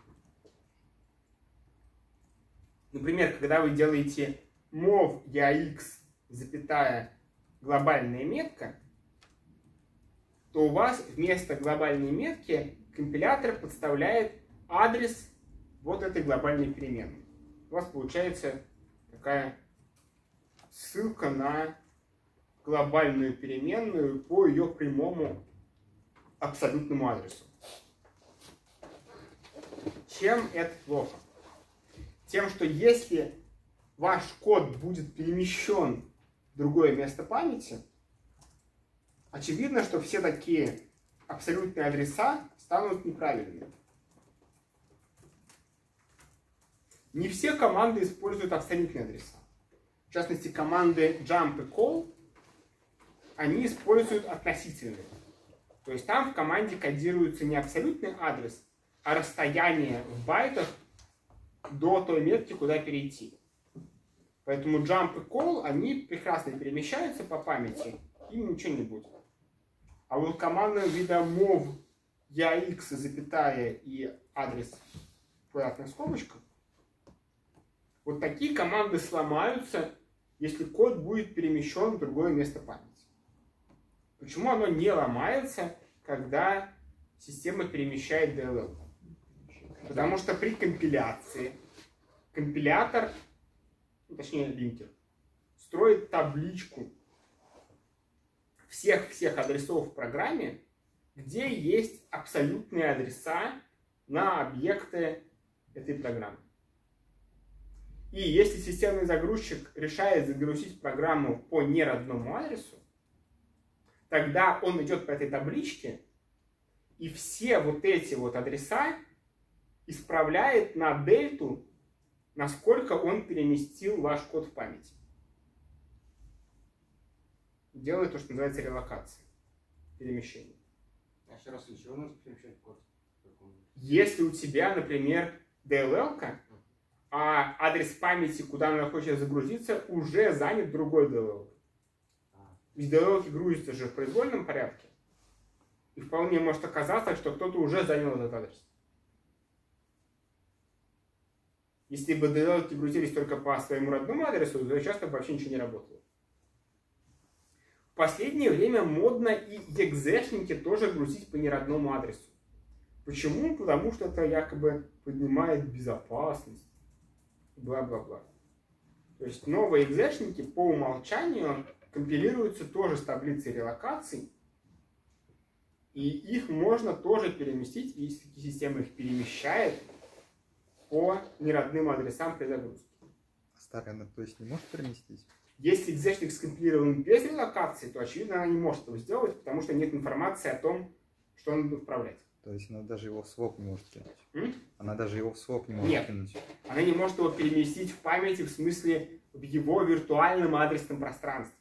Например, когда вы делаете mov EAX, запятая, глобальная метка, то у вас вместо глобальной метки компилятор подставляет адрес вот этой глобальной переменной. У вас получается такая ссылка на глобальную переменную по ее прямому абсолютному адресу. Чем это плохо? Тем, что если ваш код будет перемещен в другое место памяти, очевидно, что все такие абсолютные адреса станут неправильными. Не все команды используют абсолютные адреса. В частности, команды jump и call, они используют относительные. То есть там в команде кодируется не абсолютный адрес, а расстояние в байтах до той метки, куда перейти. Поэтому jump и call, они прекрасно перемещаются по памяти, им ничего не будет. А вот команды вида mov, EAX, запятая и адрес в квадратных скобочках, вот такие команды сломаются, если код будет перемещен в другое место памяти. Почему оно не ломается, когда система перемещает DLL? Потому что при компиляции компилятор, точнее линкер, строит табличку всех адресов в программе, где есть абсолютные адреса на объекты этой программы. И если системный загрузчик решает загрузить программу по неродному адресу, тогда он идет по этой табличке и все вот эти вот адреса исправляет на дельту, насколько он переместил ваш код в память. Делает то, что называется релокацией, перемещение. А еще раз, для чего нужно перемещать код? Если у тебя, например, DLL-ка, а адрес памяти, куда она хочет загрузиться, уже занят другой DLL. Ведь DLL грузится же в произвольном порядке. И вполне может оказаться, что кто-то уже занял этот адрес. Если бы DLL грузились только по своему родному адресу, то часто вообще ничего не работало. В последнее время модно и экзешники тоже грузить по неродному адресу. Почему? Потому что это якобы поднимает безопасность. Бла-бла-бла. То есть новые экзешники по умолчанию компилируются тоже с таблицей релокаций. И их можно тоже переместить, и система их перемещает по неродным адресам при загрузке. Старая, то есть не может переместить? Если экзешник скомпилирован без релокации, то, очевидно, она не может этого сделать, потому что нет информации о том, что он будет управлять. То есть она даже его в своп не может кинуть? Она даже его в своп не может кинуть? Нет, она не может его переместить в памяти, в смысле в его виртуальном адресном пространстве.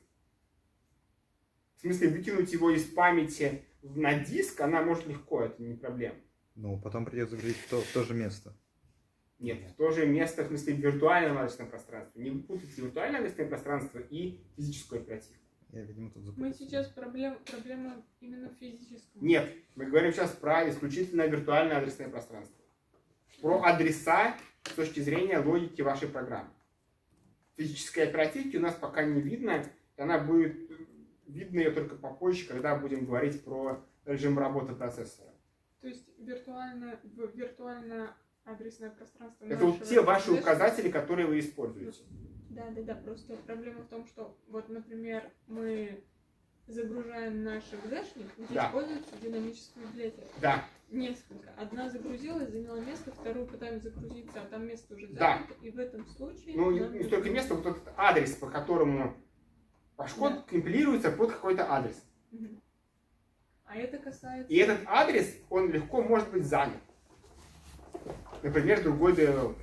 В смысле выкинуть его из памяти на диск она может легко, это не проблема. Ну, потом придется загрузить в то же место. Нет, в то же место, в смысле, в виртуальном адресном пространстве. Не путайте виртуальное адресное пространство и физическую оперативку. Я, видимо, тут запутался. Мы сейчас проблема именно в физическом. Нет, мы говорим сейчас про исключительно виртуальное адресное пространство. Про адреса с точки зрения логики вашей программы. Физической оперативки у нас пока не видно, и она будет видно ее только попозже, когда будем говорить про режим работы процессора. То есть виртуальное адресное пространство. Это вот те ваши указатели, которые вы используете. Да. Просто проблема в том, что вот, например, мы загружаем наш экзешник, где используется динамическая библиотека. Да. Несколько. Одна загрузилась, заняла место, вторую пытаемся загрузиться, а там место уже занято. И в этом случае... Ну, не столько места, вот этот адрес, по которому ваш код компилируется под какой-то адрес. А это касается... И этот адрес, он легко может быть занят. Например, другой DLL.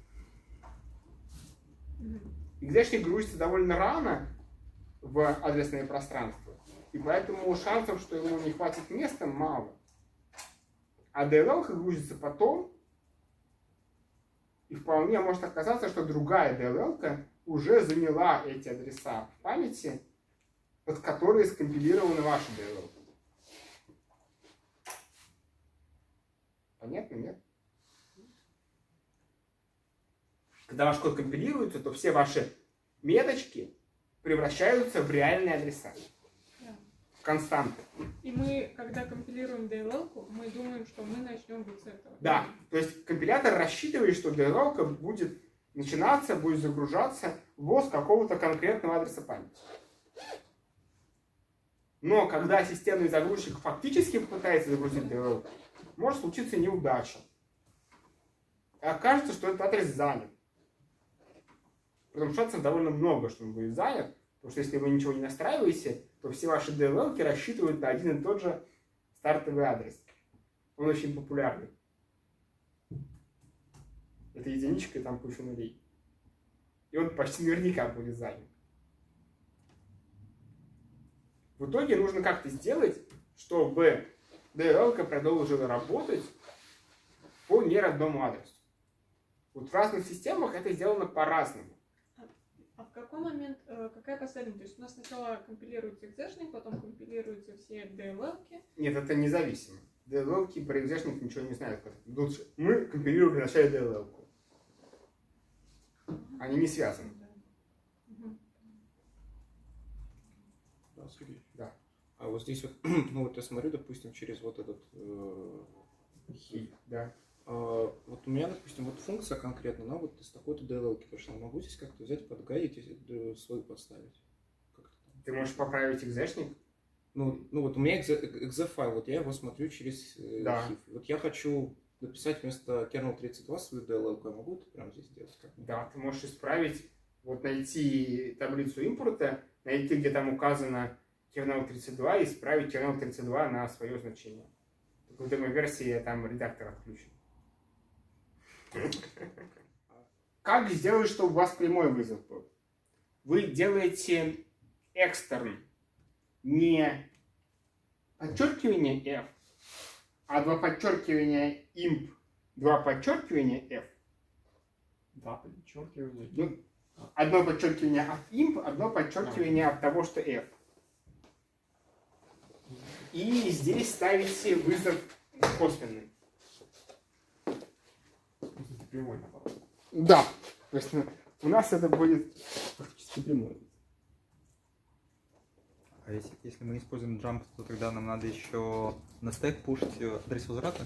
Экзешник грузится довольно рано в адресное пространство. И поэтому шансов, что ему не хватит места, мало. А DLL грузится потом. И вполне может оказаться, что другая DLL уже заняла эти адреса в памяти, под которые скомпилированы ваши DLL. Понятно, нет? Когда ваш код компилируется, то все ваши меточки превращаются в реальные адреса. В константы. И мы, когда компилируем DLL-ку, мы думаем, что мы начнем вот с этого. Да, то есть компилятор рассчитывает, что DLL-ка будет начинаться, будет загружаться с какого-то конкретного адреса памяти. Но когда системный загрузчик фактически пытается загрузить DLL, может случиться неудача. И окажется, что этот адрес занят. Притом шансов довольно много, что он будет занят, потому что если вы ничего не настраиваете, то все ваши DLL-ки рассчитывают на один и тот же стартовый адрес. Он очень популярный. Это единичка, и там куча нулей. И он почти наверняка будет занят. В итоге нужно как-то сделать, чтобы DLL-ка продолжила работать по неродному адресу. Вот в разных системах это сделано по-разному. А в какой момент, какая последовательность? То есть у нас сначала компилируется экзешник, потом компилируются все DLL-ки? Нет, это независимо. DLL-ки про экзешник ничего не знают. Мы компилируем вначале DLL-ку. Они не связаны. Да, Сергей. Да. А вот здесь вот, ну вот я смотрю, допустим, через вот этот да. Вот у меня, допустим, вот функция конкретно, она вот из такой-то DLL-ки пошла. Могу здесь как-то взять, подгадить и свою подставить? Ты можешь поправить экзешник? Ну вот у меня exe-файл, вот я его смотрю через HIF. Вот я хочу написать вместо kernel 32 свою DLL-ку, я могу это прямо здесь сделать? Да, ты можешь исправить, вот найти таблицу импорта, найти, где там указано kernel 32, и исправить kernel 32 на свое значение. В демо-версии там редактор отключен. Как сделать, чтобы у вас прямой вызов был? Вы делаете экстерн не подчеркивание F, а два подчеркивания imp, два подчеркивания F. Два подчеркивания. Ну, одно подчеркивание от imp, одно подчеркивание от того, что F. И здесь ставите вызов косвенный. Прямой наоборот. Да. То есть у нас это будет практически прямой. А если мы используем jump, то тогда нам надо еще на стек пушить адрес возврата?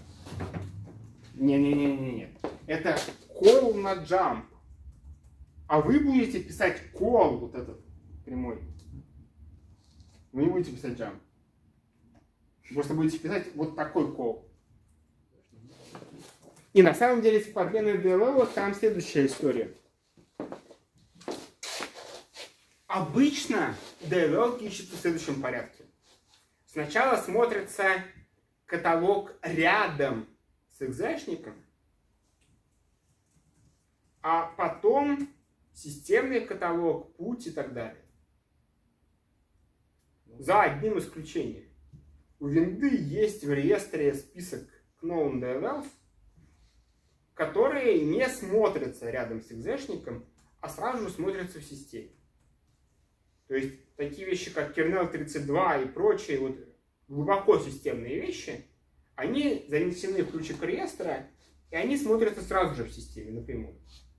Не. Это call на jump. А вы будете писать call вот этот прямой. Вы не будете писать jump. Вы просто будете писать вот такой call. И на самом деле с подменой DLL там следующая история. Обычно DLL ищется в следующем порядке. Сначала смотрится каталог рядом с экзешником, а потом системный каталог, путь и так далее. За одним исключением. У винды есть в реестре список known DLLs, которые не смотрятся рядом с экзешником, а сразу же смотрятся в системе. То есть такие вещи, как kernel 32 и прочие вот глубоко системные вещи, они занесены в ключик реестра, и они смотрятся сразу же в системе напрямую.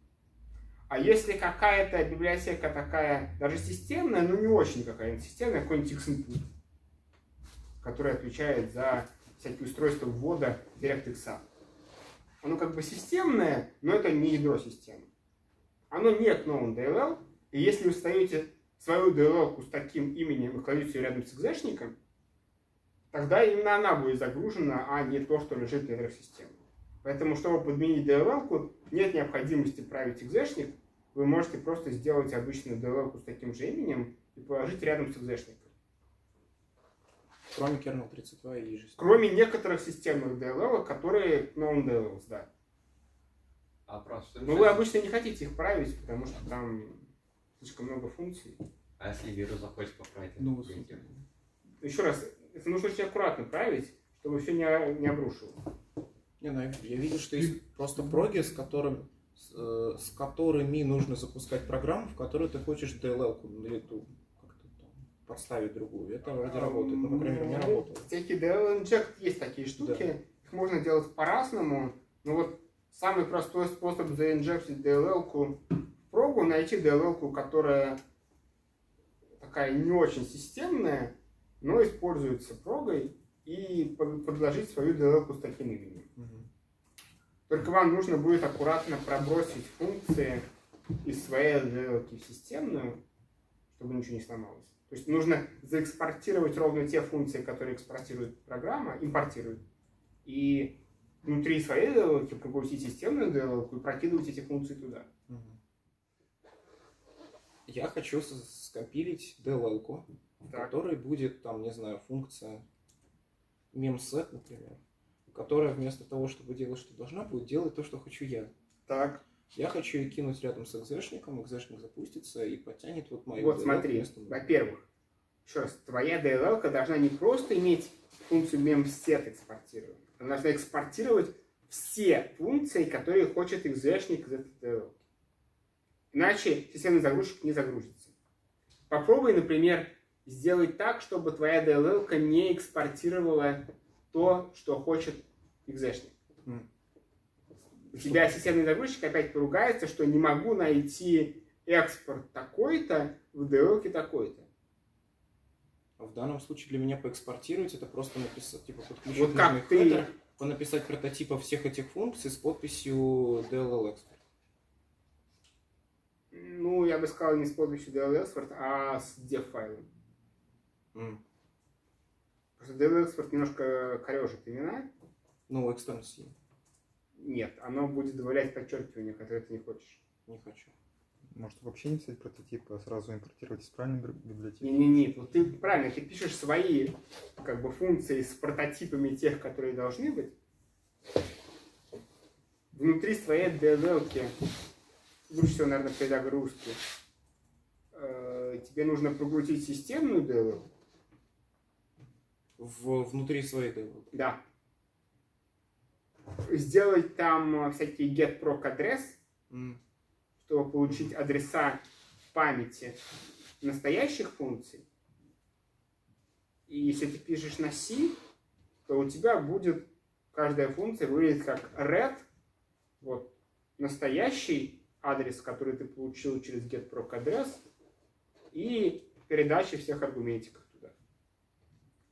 А если какая-то библиотека такая, даже системная, но не очень какая-нибудь системная, какой-нибудь xinput, который отвечает за всякие устройства ввода DirectX. Оно как бы системное, но это не ядро системы. Оно не known DLL, и если вы ставите свою DLL с таким именем и кладете ее рядом с экзешником, тогда именно она будет загружена, а не то, что лежит в ядрах системы. Поэтому, чтобы подменить DLL, нет необходимости править экзешник, вы можете просто сделать обычную DLL с таким же именем и положить рядом с экзешником. Кроме kernel 32 и же. Кроме некоторых системных DLL, которые known DLLs, да. Но вы обычно не хотите их править, потому что там слишком много функций. А если вирус захочет поправить? Ну, еще раз, это нужно очень аккуратно править, чтобы все не обрушилось. Я видел, что есть просто проги, с которыми нужно запускать программу, в которой ты хочешь DLL-ку или ту как-то там подставить другую. Это вроде работает, но, по крайней мере, не работало. Всякие DLL inject есть такие штуки, да. Их можно делать по-разному, но вот самый простой способ заинжектить DLL-ку в прогу, найти DLL-ку, которая такая не очень системная, но используется прогой, и предложить свою DLL-ку с таким именем. Только вам нужно будет аккуратно пробросить функции из своей DLL-ки в системную, чтобы ничего не сломалось. То есть нужно заэкспортировать ровно те функции, которые экспортирует программа, импортирует, и внутри своей DLL-ки пробросить системную DLL-ку и прокидывать эти функции туда. Я хочу скомпилить DLL-ку, в которой будет, там, не знаю, функция memset, например, которая вместо того, чтобы делать, что должна, будет делать то, что хочу я. Так. Я хочу ее кинуть рядом с экзешником, экзешник запустится и подтянет вот мою Вот смотри, во-первых, еще раз, твоя DLL-ка должна не просто иметь функцию memset экспортировать, она должна экспортировать все функции, которые хочет экзешник из этой DLL. Иначе системный загрузчик не загрузится. Попробуй, например, сделать так, чтобы твоя DLL-ка не экспортировала то, что хочет экзешник. У тебя системный загрузчик опять поругается, что не могу найти экспорт такой-то в DLL-ке такой-то. В данном случае для меня поэкспортировать это просто написать, типа подключить вот как ты хедер, понаписать прототипы всех этих функций с подписью DLL export. Ну, я бы сказал не с подписью DLL export, а с dev файлом. Просто DLL export немножко корежит имена. Ну, экстенсии. Нет, оно будет добавлять подчеркивания, которые ты не хочешь. Не хочу. Может вообще не писать прототипы, а сразу импортировать из правильной библиотеки? Не. Вот ты правильно, ты пишешь свои как бы функции с прототипами тех, которые должны быть. Внутри своей DLL-ки, лучше всего, наверное, при загрузке, тебе нужно прогрузить системную DLL. Внутри своей DLL? Да. Сделать там всякие get-proc адрес, чтобы получить адреса в памяти настоящих функций. И если ты пишешь на C, то у тебя будет каждая функция выглядит как red, вот, настоящий адрес, который ты получил через get-proc адрес, и передача всех аргументиков туда.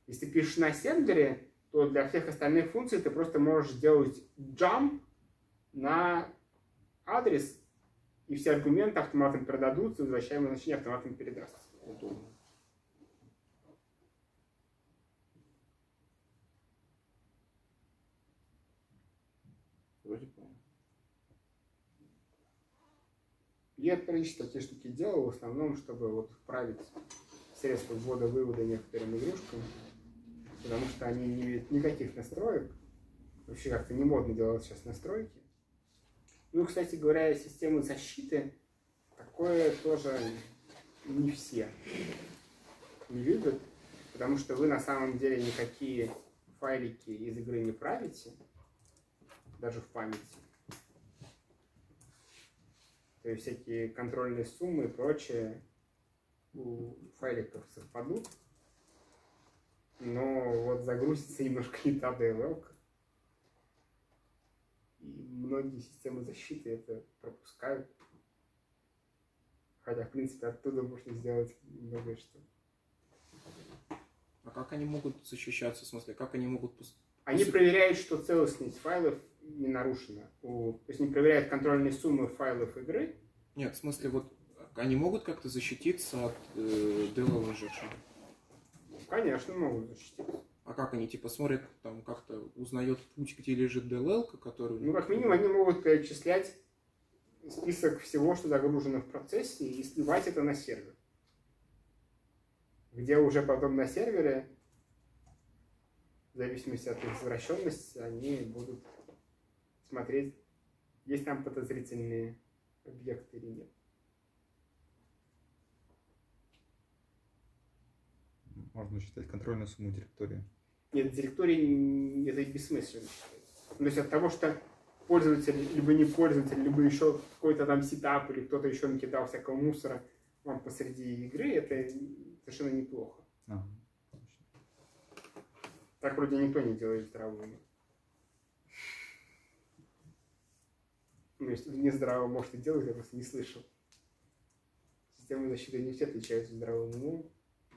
Если ты пишешь на сервере, то для всех остальных функций ты просто можешь сделать jump на адрес, и все аргументы автоматом передадутся, возвращаемое значение автоматом передастся. Удобно. Вроде понял. Я периодически такие штуки делал, в основном, чтобы вот вправить средства ввода-вывода некоторым игрушкам, потому что они не имеют никаких настроек. Вообще как-то не модно делать сейчас настройки. Ну, кстати говоря, системы защиты такое тоже не все не любят, потому что вы на самом деле никакие файлики из игры не правите, даже в памяти. То есть всякие контрольные суммы и прочее у файликов совпадут, но вот загрузится немножко не та DLL. И многие системы защиты это пропускают. Хотя, в принципе, оттуда можно сделать многое что. А как они могут защищаться? В смысле, как они могут... Они проверяют, что целостность файлов не нарушена. То есть они проверяют контрольные суммы файлов игры. Нет, в смысле, вот они могут как-то защититься от DLL injection? Конечно, могут защититься. А как они, типа, смотрят, там, как-то узнает путь, где лежит DLL, который... Ну, как минимум, они могут перечислять список всего, что загружено в процессе, и сливать это на сервер. Где уже потом на сервере, в зависимости от их возвращенности, они будут смотреть, есть там подозрительные объекты или нет. Можно считать контрольную сумму директории. Нет, директории это бессмысленно считается. То есть от того, что пользователь, либо не пользователь, либо еще какой-то там сетап, или кто-то еще накидал всякого мусора вам посреди игры, это совершенно неплохо. Так вроде никто не делает здравую. Ну, если не здраво, может и делать, я просто не слышал. Системы защиты не все отличаются здравым умом.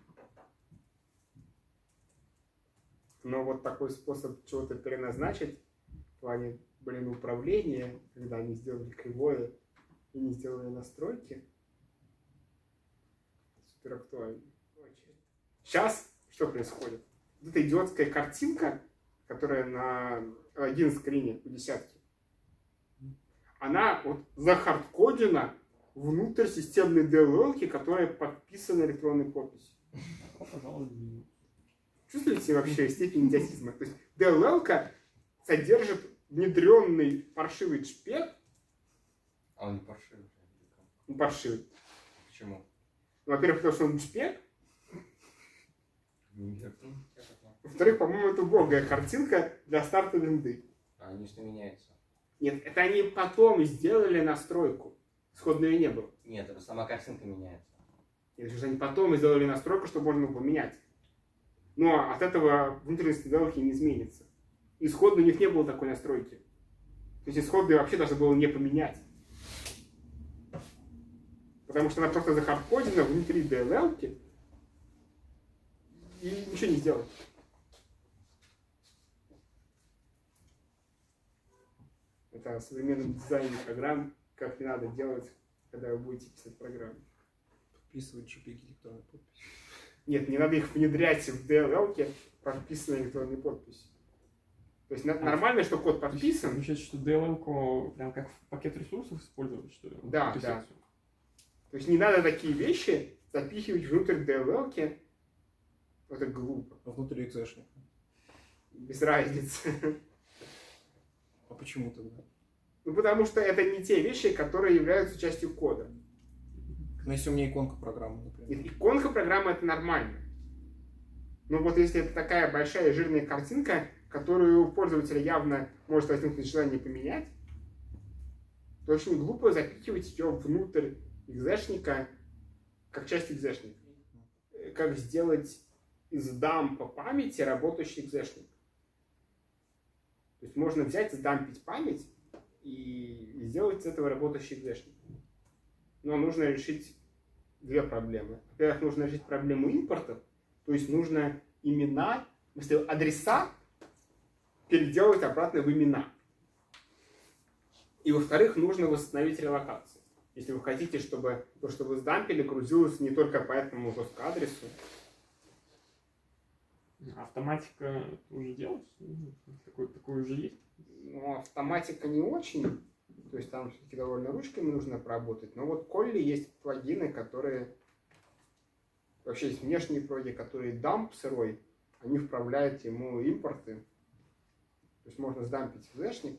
Но вот такой способ чего-то переназначить в плане, управления, когда они сделали кривое и не сделали настройки, супер актуально. Сейчас что происходит? Вот эта идиотская картинка, которая на логин-скрине у десятки, она вот захардкодена внутрь системной DLL, которая подписана электронной подписью. Чувствуете вообще степень идиотизма? То есть DLL содержит внедренный паршивый шпек. А он не паршивый? Он паршивый. Почему? Ну, во-первых, потому что он шпек. Нет. Во-вторых, по-моему, это убогая картинка для старта винды. А они что меняются? Нет, это они потом сделали настройку. Исходно ее не было. Нет, это сама картинка меняется. Нет, что они потом сделали настройку, чтобы можно было поменять. Но от этого внутренность DLL не изменится. Исходно у них не было такой настройки. То есть исходно вообще даже было не поменять. Потому что она просто захардкодена внутри DLL и ничего не сделать. Это в современном дизайне программ, как не надо делать, когда вы будете писать программу. Подписывать JPEG электронной подписью. Нет, не надо их внедрять в DLL, подписанной электронной подписью. То есть нормально, что код подписан. Получается, что DLL прям как пакет ресурсов использовать, что ли? Да, да. То есть не надо такие вещи запихивать внутрь DLL. Это глупо. А внутри экзешника? Без разницы. А почему тогда? Ну, потому что это не те вещи, которые являются частью кода. Но если у меня иконка программы, например. Нет, иконка программы это нормально. Но вот если это такая большая жирная картинка, которую у пользователя явно может возникнуть желание поменять, то очень глупо запихивать ее внутрь экзешника как часть экзешника. Как сделать из дампа памяти работающий экзешник. То есть можно взять, сдампить память и сделать из этого работающий экзешник. Но нужно решить две проблемы. Во-первых, нужно решить проблему импортов. То есть нужно имена, в смысле, адреса переделать обратно в имена. И, во-вторых, нужно восстановить релокацию. Если вы хотите, чтобы то, что вы сдампили, грузилось не только по этому жесткому адресу. Автоматика уже делается? Такое уже есть? Ну, автоматика не очень. То есть там все-таки довольно ручками нужно поработать. Но вот Колли есть плагины, которые... Вообще есть внешние проги, которые дамп сырой, они вправляют ему импорты. То есть можно сдампить экзешник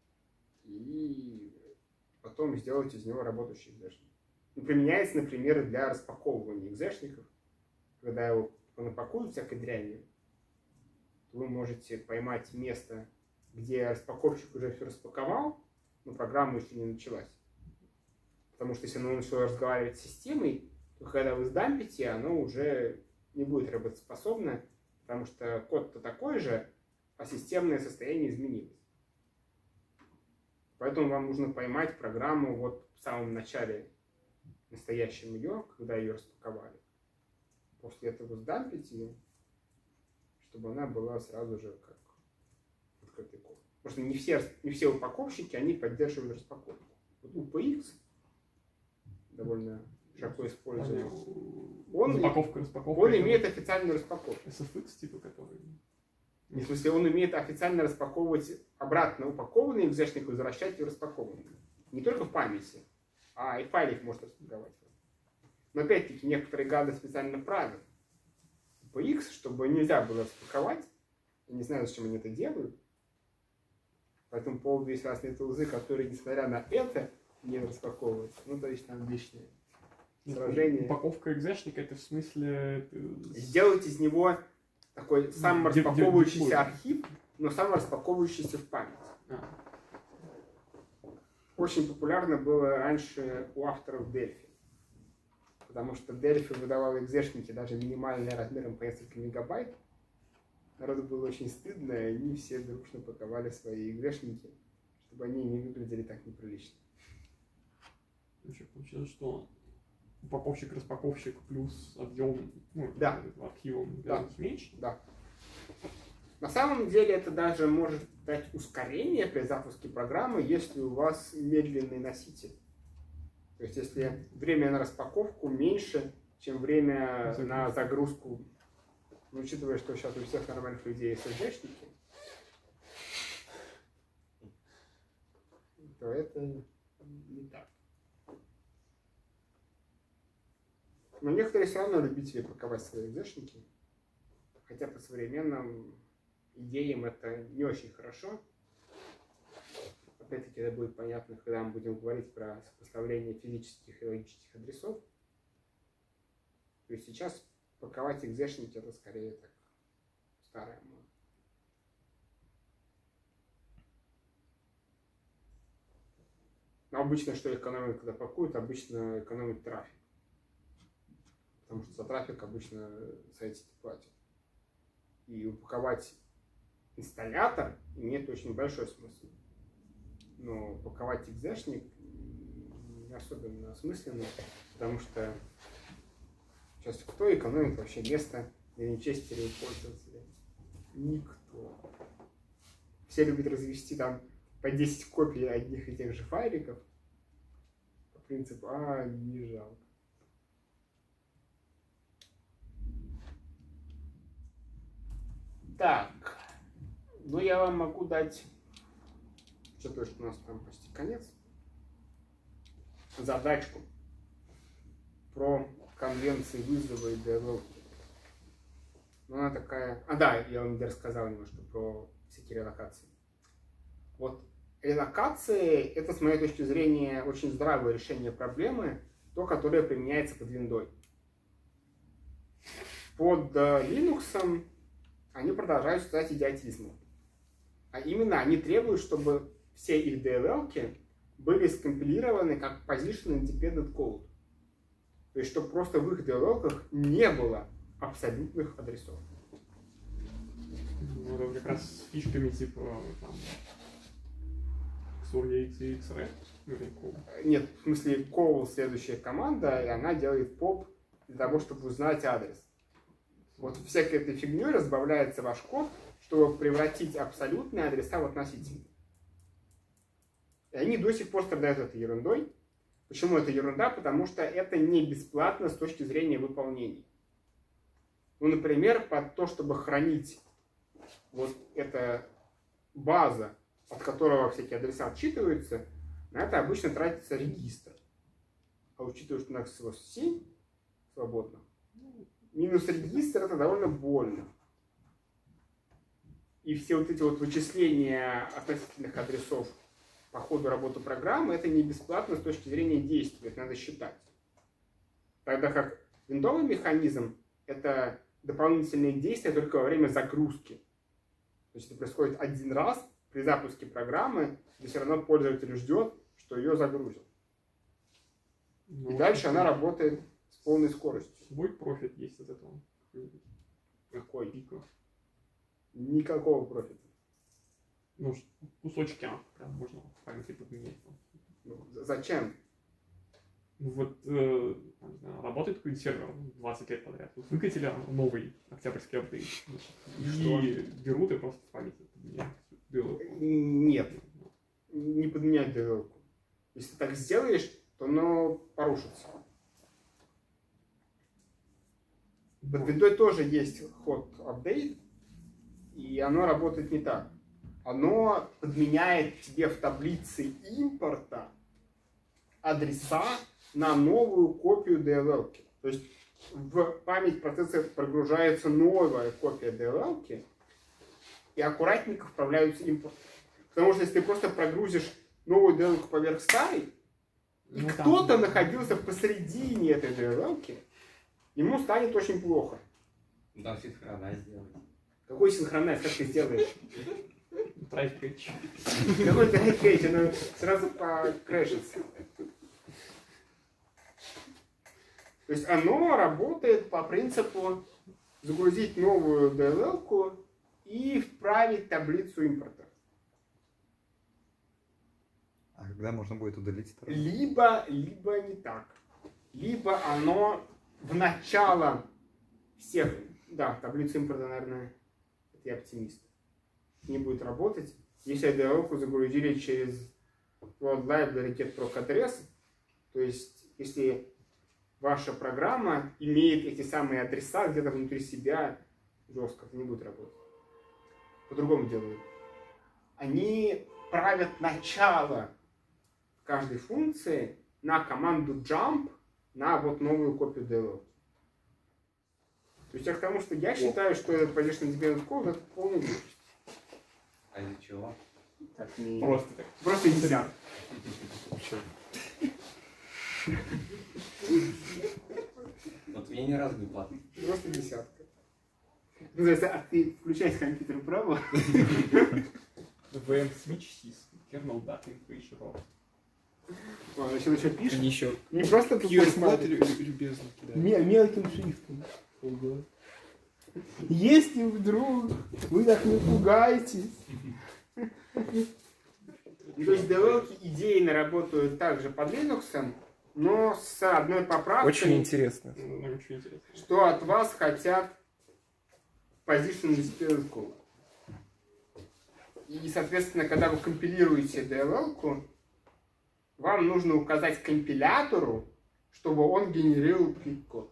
и потом сделать из него работающий экзешник. И применяется, например, для распаковывания экзешников. Когда его напакуют всякой дрянью, вы можете поймать место, где распаковщик уже все распаковал, но программа еще не началась. Потому что если оно начало разговаривать с системой, то когда вы сдампите, оно уже не будет работоспособно, потому что код-то такой же, а системное состояние изменилось. Поэтому вам нужно поймать программу вот в самом начале настоящем ее, когда ее распаковали. После этого сдампить ее, чтобы она была сразу же как открытый код. Потому что не все упаковщики, они поддерживают распаковку. Вот UPX довольно широко используем. Он имеет официальную распаковку. SFX типа который... В смысле, он умеет официально распаковывать обратно упакованный экзешник и возвращать его распакованным. Не только в памяти, а и в файлах может распаковать. Но опять-таки некоторые гады специально правят UPX, чтобы нельзя было распаковать. Я не знаю, зачем они это делают. По этому поводу есть разные тулзы, которые, несмотря на это, не распаковываются. Ну, то есть там лишнее сражение. Упаковка экзешника, это в смысле... Сделать из него такой самораспаковывающийся архив, но самораспаковывающийся в память. Очень популярно было раньше у авторов Delphi. Потому что Delphi выдавал экзешники даже минимальные размером по несколько мегабайт. Народу было очень стыдно, и они все дружно паковали свои экзешники, чтобы они не выглядели так неприлично. Еще получилось, что упаковщик-распаковщик плюс объем, да. Архивом да. меньше. Да. На самом деле это даже может дать ускорение при запуске программы, если у вас медленный носитель. То есть если время на распаковку меньше, чем время на загрузку. Но учитывая, что сейчас у всех нормальных людей есть SSD-шники, то это не так. Но некоторые все равно любители паковать свои SSD-шники, хотя по современным идеям это не очень хорошо. Опять-таки это будет понятно, когда мы будем говорить про сопоставление физических и логических адресов. То есть сейчас паковать экзешники это скорее так старая мода. Но обычно что экономит, когда пакуют, обычно экономит трафик. Потому что за трафик обычно сайтики платят. И упаковать инсталлятор имеет очень большой смысл. Но паковать экзешник не особенно осмысленно, потому что сейчас кто экономит вообще место на винчестере у пользователя? Никто. Все любят развести там по 10 копий одних и тех же файликов. По принципу, не жалко. Так. Ну, я вам могу дать, что-то, что у нас там почти конец, задачку про конвенции вызова и диалоги. Ну, она такая... да, я вам рассказал немножко про всякие релокации. Вот релокации — это, с моей точки зрения, очень здравое решение проблемы, то, которое применяется под виндой. Под Linux они продолжают стать идиотизмом. А именно, они требуют, чтобы все их DLL-ки были скомпилированы как Position Independent Code. То есть, чтобы просто в их DLL-ках не было абсолютных адресов. Ну, это как раз с фишками типа там XOR и XREF. Нет, в смысле, call следующая команда, и она делает pop для того, чтобы узнать адрес. Вот всякой этой фигней разбавляется ваш код, чтобы превратить абсолютные адреса в относительные. И они до сих пор страдают этой ерундой. Почему это ерунда? Потому что это не бесплатно с точки зрения выполнения. Ну, например, под то, чтобы хранить вот эта база, от которого всякие адреса отчитываются, на это обычно тратится регистр. А учитывая, что у нас всего 7 свободно, минус регистр — это довольно больно. И все вот эти вот вычисления относительных адресов по ходу работы программы — это не бесплатно с точки зрения действия, это надо считать. Тогда как виндовый механизм — это дополнительные действия только во время загрузки. То есть это происходит один раз при запуске программы, и все равно пользователь ждет, что ее загрузят. И дальше она работает с полной скоростью. Свой профит есть от этого? Какой? Пика. Никакого профита. Ну, кусочки прям можно в памяти подменять. Ну, зачем? Ну вот, не знаю, работает какой-нибудь сервер 20 лет подряд. Вот выкатили новый октябрьский апдейт. И берут и просто в памяти подменяют DLL. Нет, не подменять DLL. Если ты так сделаешь, то оно порушится. Под виндой тоже есть hot update, и оно работает не так. Оно подменяет тебе в таблице импорта адреса на новую копию DLL. То есть в память процесса прогружается новая копия DLL, и аккуратненько вправляются импорты. Потому что если ты просто прогрузишь новую DLL поверх старой, и ну, кто-то находился посередине этой DLL, ему станет очень плохо. Там синхронайз сделать. Какой синхронайз? Как ты сделаешь? Трайф-кэч. Какой трайф-кэч? Оно сразу покрэшится. То есть оно работает по принципу загрузить новую DLL и вправить таблицу импорта. А когда можно будет удалить второй? Либо не так. Либо оно в начало всех... Да, таблицу импорта, наверное, это я оптимист. Не будет работать, если DLL загрузили через Cloud Library Get-Proc адрес. То есть, если ваша программа имеет эти самые адреса где-то внутри себя, жестко, это не будет работать. По-другому делают. Они правят начало каждой функции на команду jump на вот новую копию DLL. То есть я к тому, что я считаю, что этот Positional Dependent Code — это полный глупость. А из-за чего? Так, не... Просто так. Просто нельзя. Вот мне ни разу не платно. Просто десятка. Называется, а ты включаешь компьютер вправо? VM switch sys, kernel data page raw. Он еще пишет. Они еще Не просто QR-код любезно кидают. Мелким шрифтом. Если вдруг вы так не пугаетесь. То есть DLL идейно работают также под Linux, но с одной поправкой. Очень интересно. Очень интересно. Что от вас хотят Positional Dependent Code. И, соответственно, когда вы компилируете DLL, вам нужно указать компилятору, чтобы он генерировал клик-код.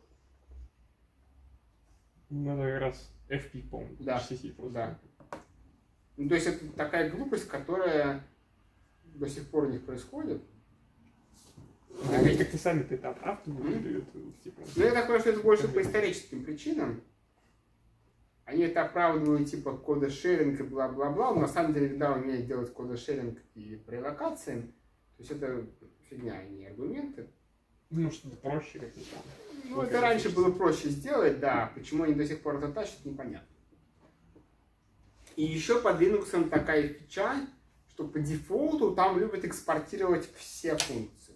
Ну, это как раз FP, по-моему. Да. HCC просто. Да. Ну, то есть это такая глупость, которая до сих пор у них происходит. Они как-то сами-то это оправдывают. Типа. Ну, я так понимаю, что это больше по историческим причинам. Они это оправдывают типа кодошеринг и бла-бла-бла, но на самом деле, да, умеют делать кодошеринг и прелокации. То есть это фигня, а не аргументы. Ну, что-то проще как-то там. Ну, это раньше было проще сделать, да. Почему они до сих пор это тащат, непонятно. И еще под Linux такая фича, что по дефолту там любят экспортировать все функции.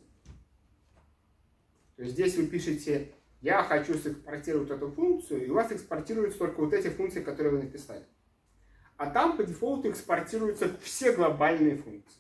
То есть здесь вы пишете, я хочу сэкспортировать эту функцию, и у вас экспортируются только вот эти функции, которые вы написали. А там по дефолту экспортируются все глобальные функции.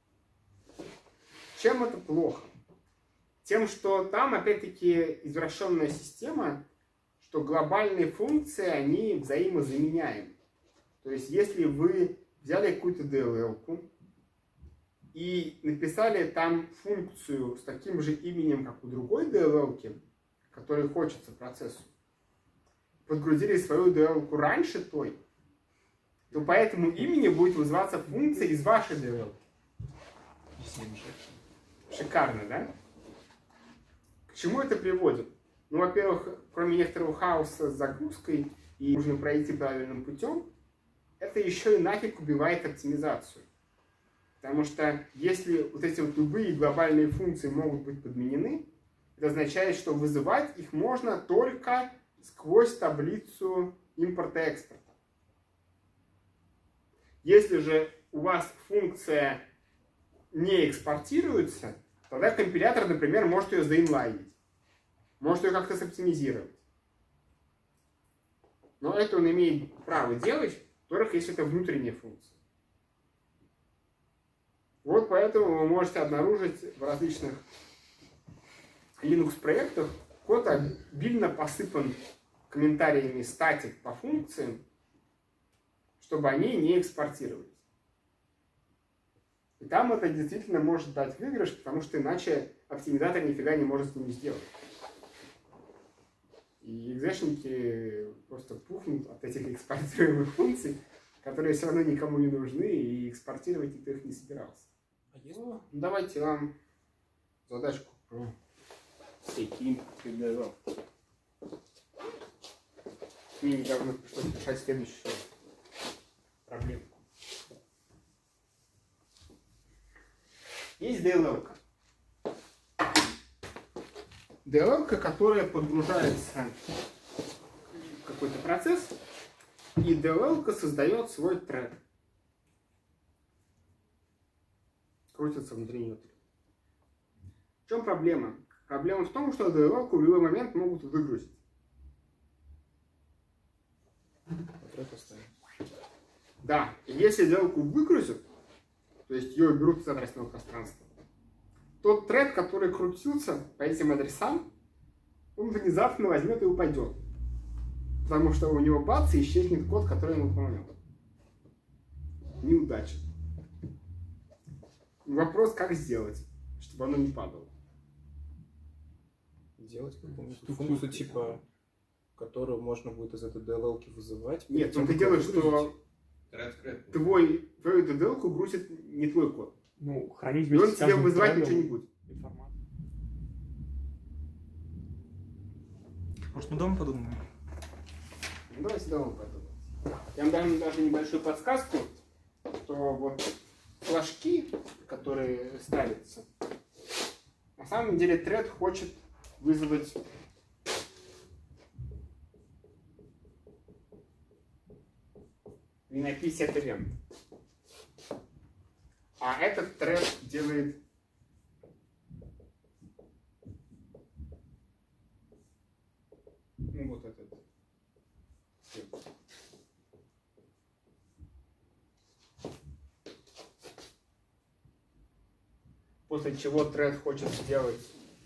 Чем это плохо? Тем, что там, опять-таки, извращенная система, что что глобальные функции, они взаимозаменяемы. То есть, если вы взяли какую-то DLL-ку и написали там функцию с таким же именем, как у другой DLL-ки, которой хочется процессу, подгрузили свою DLL-ку раньше той, то по этому имени будет вызываться функция из вашей DLL. Шикарно, да? К чему это приводит? Ну, во-первых, кроме некоторого хаоса с загрузкой, и нужно пройти правильным путем, это еще и нафиг убивает оптимизацию. Потому что если вот эти вот любые глобальные функции могут быть подменены, это означает, что вызывать их можно только сквозь таблицу импорта-экспорта. Если же у вас функция не экспортируется, тогда компилятор, например, может ее заинлайнить. Может ее как-то соптимизировать. Но это он имеет право делать, только если это внутренняя функция. Вот поэтому вы можете обнаружить в различных Linux-проектах код обильно посыпан комментариями статик по функциям, чтобы они не экспортировались. И там это действительно может дать выигрыш, потому что иначе оптимизатор нифига не может с ними сделать. И экзешники просто пухнут от этих экспортируемых функций, которые все равно никому не нужны, и экспортировать никто их не собирался. Ну, давайте вам задачку про всякие импорты. Мне недавно пришлось решать следующую проблему. Есть DLL-ка. DLL-ка, которая подгружается в какой-то процесс, и DLL-ка создает свой тред. Крутится внутри нее. В чем проблема? Проблема в том, что DLL-ку в любой момент могут выгрузить. Да, и если DLL-ку выгрузят, то есть ее берут из адресного пространства, тот тред, который крутился по этим адресам, он внезапно возьмет и упадет. Потому что у него бац, и исчезнет код, который он выполнял. Неудача. Вопрос, как сделать, чтобы оно не падало. Делать какую-нибудь функцию, типа, которую можно будет из этой DLL-ки вызывать. Нет, он ты делаешь, что твою DLL-ку грузит не твой код. Ну, хранить и он тебе вызывать ничего не будет. Может, мы дома подумаем? Ну, давайте дома подумаем. Я вам дам даже небольшую подсказку, что вот флажки, которые ставятся, на самом деле тред хочет вызвать не написать это event. А этот тред делает ну, вот этот. После чего тред хочет сделать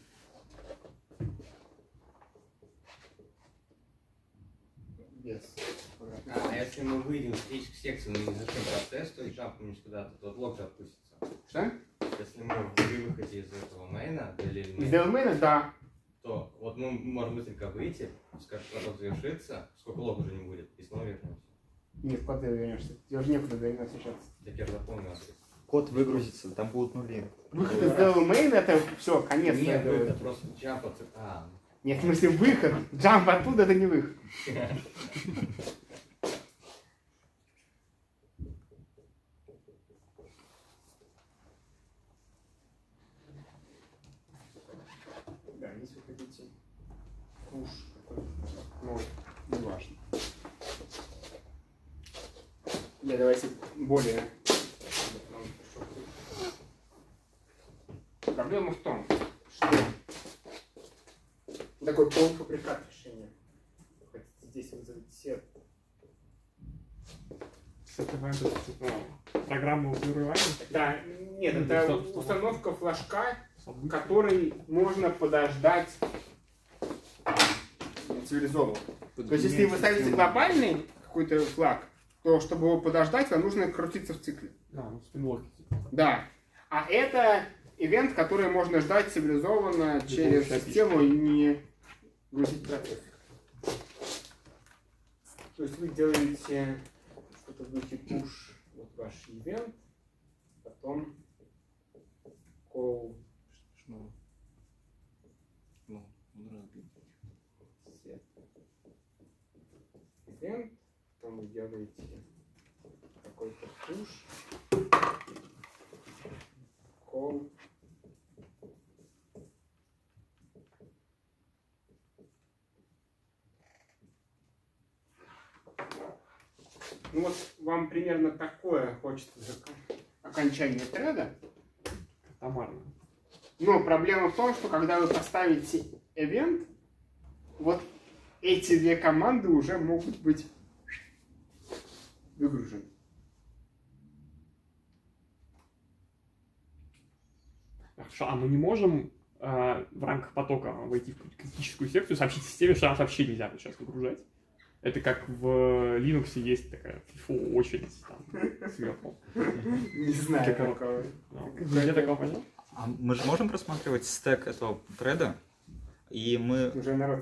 без. А если мы выйдем в секцию, но не зачем процесс, то и джампнуть куда-то, то лог же отпустится. Что? Если мы при выходе из этого мейна, из мейна, да. То вот мы можем быстренько выйти, скажем, поток завершится, сколько лог уже не будет, и снова вернемся. Нет, куда ты вернешься? Тебе уже некуда возвращаться. Так я же запомнил адрес. Код выгрузится, там будут нули. Выход из main это все, конец. Нет, это просто джамп от... Нет, в смысле выход. Джамп оттуда это не выход. Да, если вы хотите пуш какой-то, ну, не важно. Или давайте более. Проблема в том, что такой полуфабрикат решения. Хотите здесь вызвать все. Программа узурывания? Да, нет, это установка флажка, который можно подождать цивилизован. То есть, если вы ставите глобальный какой-то флаг, то чтобы его подождать, вам нужно крутиться в цикле. Да. А это ивент, который можно ждать цивилизованно через систему и не грузить процесс. То есть вы делаете что-то в духе push, вот ваш ивент, потом call. Ну, он разбит. Set event, потом вы делаете какой-то push, call. Ну вот вам примерно такое хочется окончание треда. Катамарно. Но проблема в том, что когда вы поставите event, вот эти две команды уже могут быть выгружены. Хорошо, а мы не можем в рамках потока войти в критическую секцию, сообщить системе, что нам вообще нельзя сейчас выгружать? Это как в Linux есть такая очередь там сверху. Не знаю такого. Где такого понятно? А мы же можем просматривать стек этого треда, и мы... Уже народ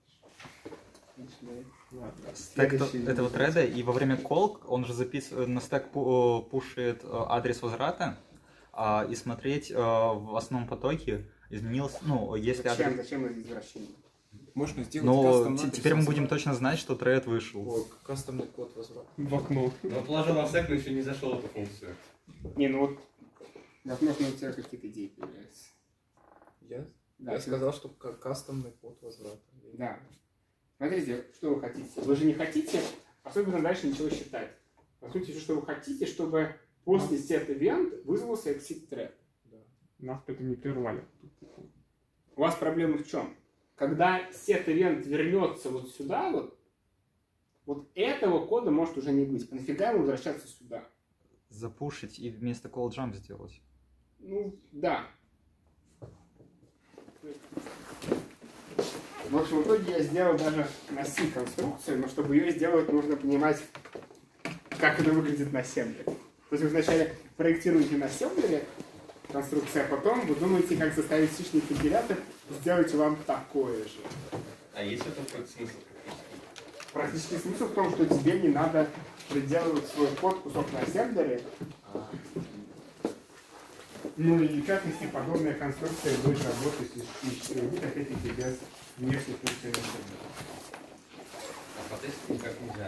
стек этого треда, и во время call он же записывает, на стек пушит адрес возврата, и смотреть в основном потоке изменился, ну, если адрес... Зачем возвращение? Можно сделать но теперь мы будем точно знать, что тред вышел. Вот, кастомный код возврата. В окно. Но положил на стек, но еще не зашел в эту функцию. Не, ну вот, возможно, у тебя какие-то идеи появляются. Я сказал, что кастомный код возврата. Да. Смотрите, что вы хотите. Вы же не хотите, особенно дальше ничего считать. По сути, все, что вы хотите, чтобы после set event вызвался exit thread. Да. Нас поэтому не прервали. У вас проблема в чем? Когда set event вернется вот сюда, вот этого кода может уже не быть. Нафига ему возвращаться сюда? Запушить и вместо call jump сделать. Ну, да. В общем, в итоге я сделал даже на C конструкцию, но чтобы ее сделать, нужно понимать, как это выглядит на ассемблере. То есть вы вначале проектируете на ассемблере конструкцию, а потом вы думаете, как заставить C-шный компилятор сделать вам такое же. А есть в этом какой-то смысл? Практически смысл в том, что тебе не надо приделывать свой код, кусок на ассемблере. Ну и в частности, подобная конструкция будет работать из 4 бит, опять-таки без внешних функций ассемблера. А потестить никак нельзя.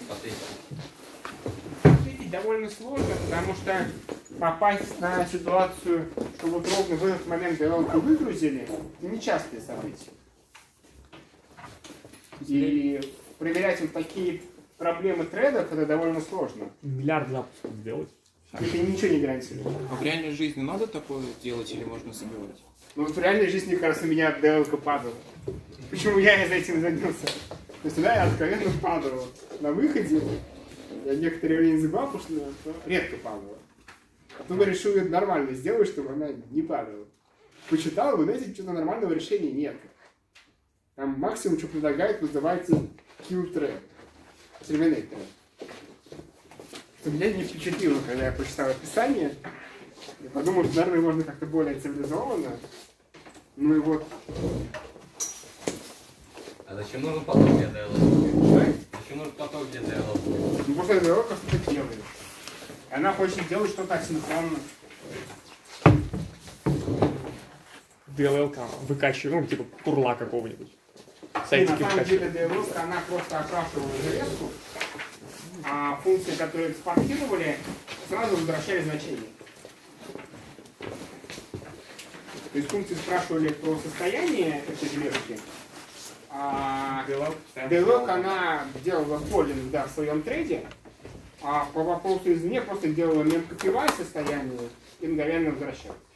Потестить довольно сложно, потому что попасть на ситуацию, что вот ровно в этот момент DLL выгрузили, это нечастые события. И проверять вот такие проблемы тредов, это довольно сложно. Миллиард запусков сделать. Это ничего не гарантирует. А в реальной жизни надо такое делать или можно забивать? Ну вот в реальной жизни, кажется, у меня DLL падала. Почему я за этим занялся? То есть туда я откровенно падал. На выходе я некоторое время забывал, потому что редко падала. Потом я решил ее нормально сделать, чтобы она не падала. Почитал, вы знаете, что-то нормального решения нет. Там максимум, что предлагает, называется kill thread. Terminate thread. Что меня не впечатлило, когда я прочитал описание. Я подумал, что, наверное, можно как-то более цивилизованно. Ну и вот. А зачем нужен поток для DLL? Зачем нужен поток для DLL? Ну просто DLL что-то делает. И она хочет делать что-то асинхронно. DLL выкачивает, ну, типа курла какого-нибудь. И на самом деле DLL, она просто опрашивала железку, а функции, которые экспортировали, сразу возвращали значение. То есть функции спрашивали про состояние этой железки, а DLL, она делала полинг, да, в своем трейде, а по вопросу извне просто делала мем-копивай состояние и мгновенно возвращалась.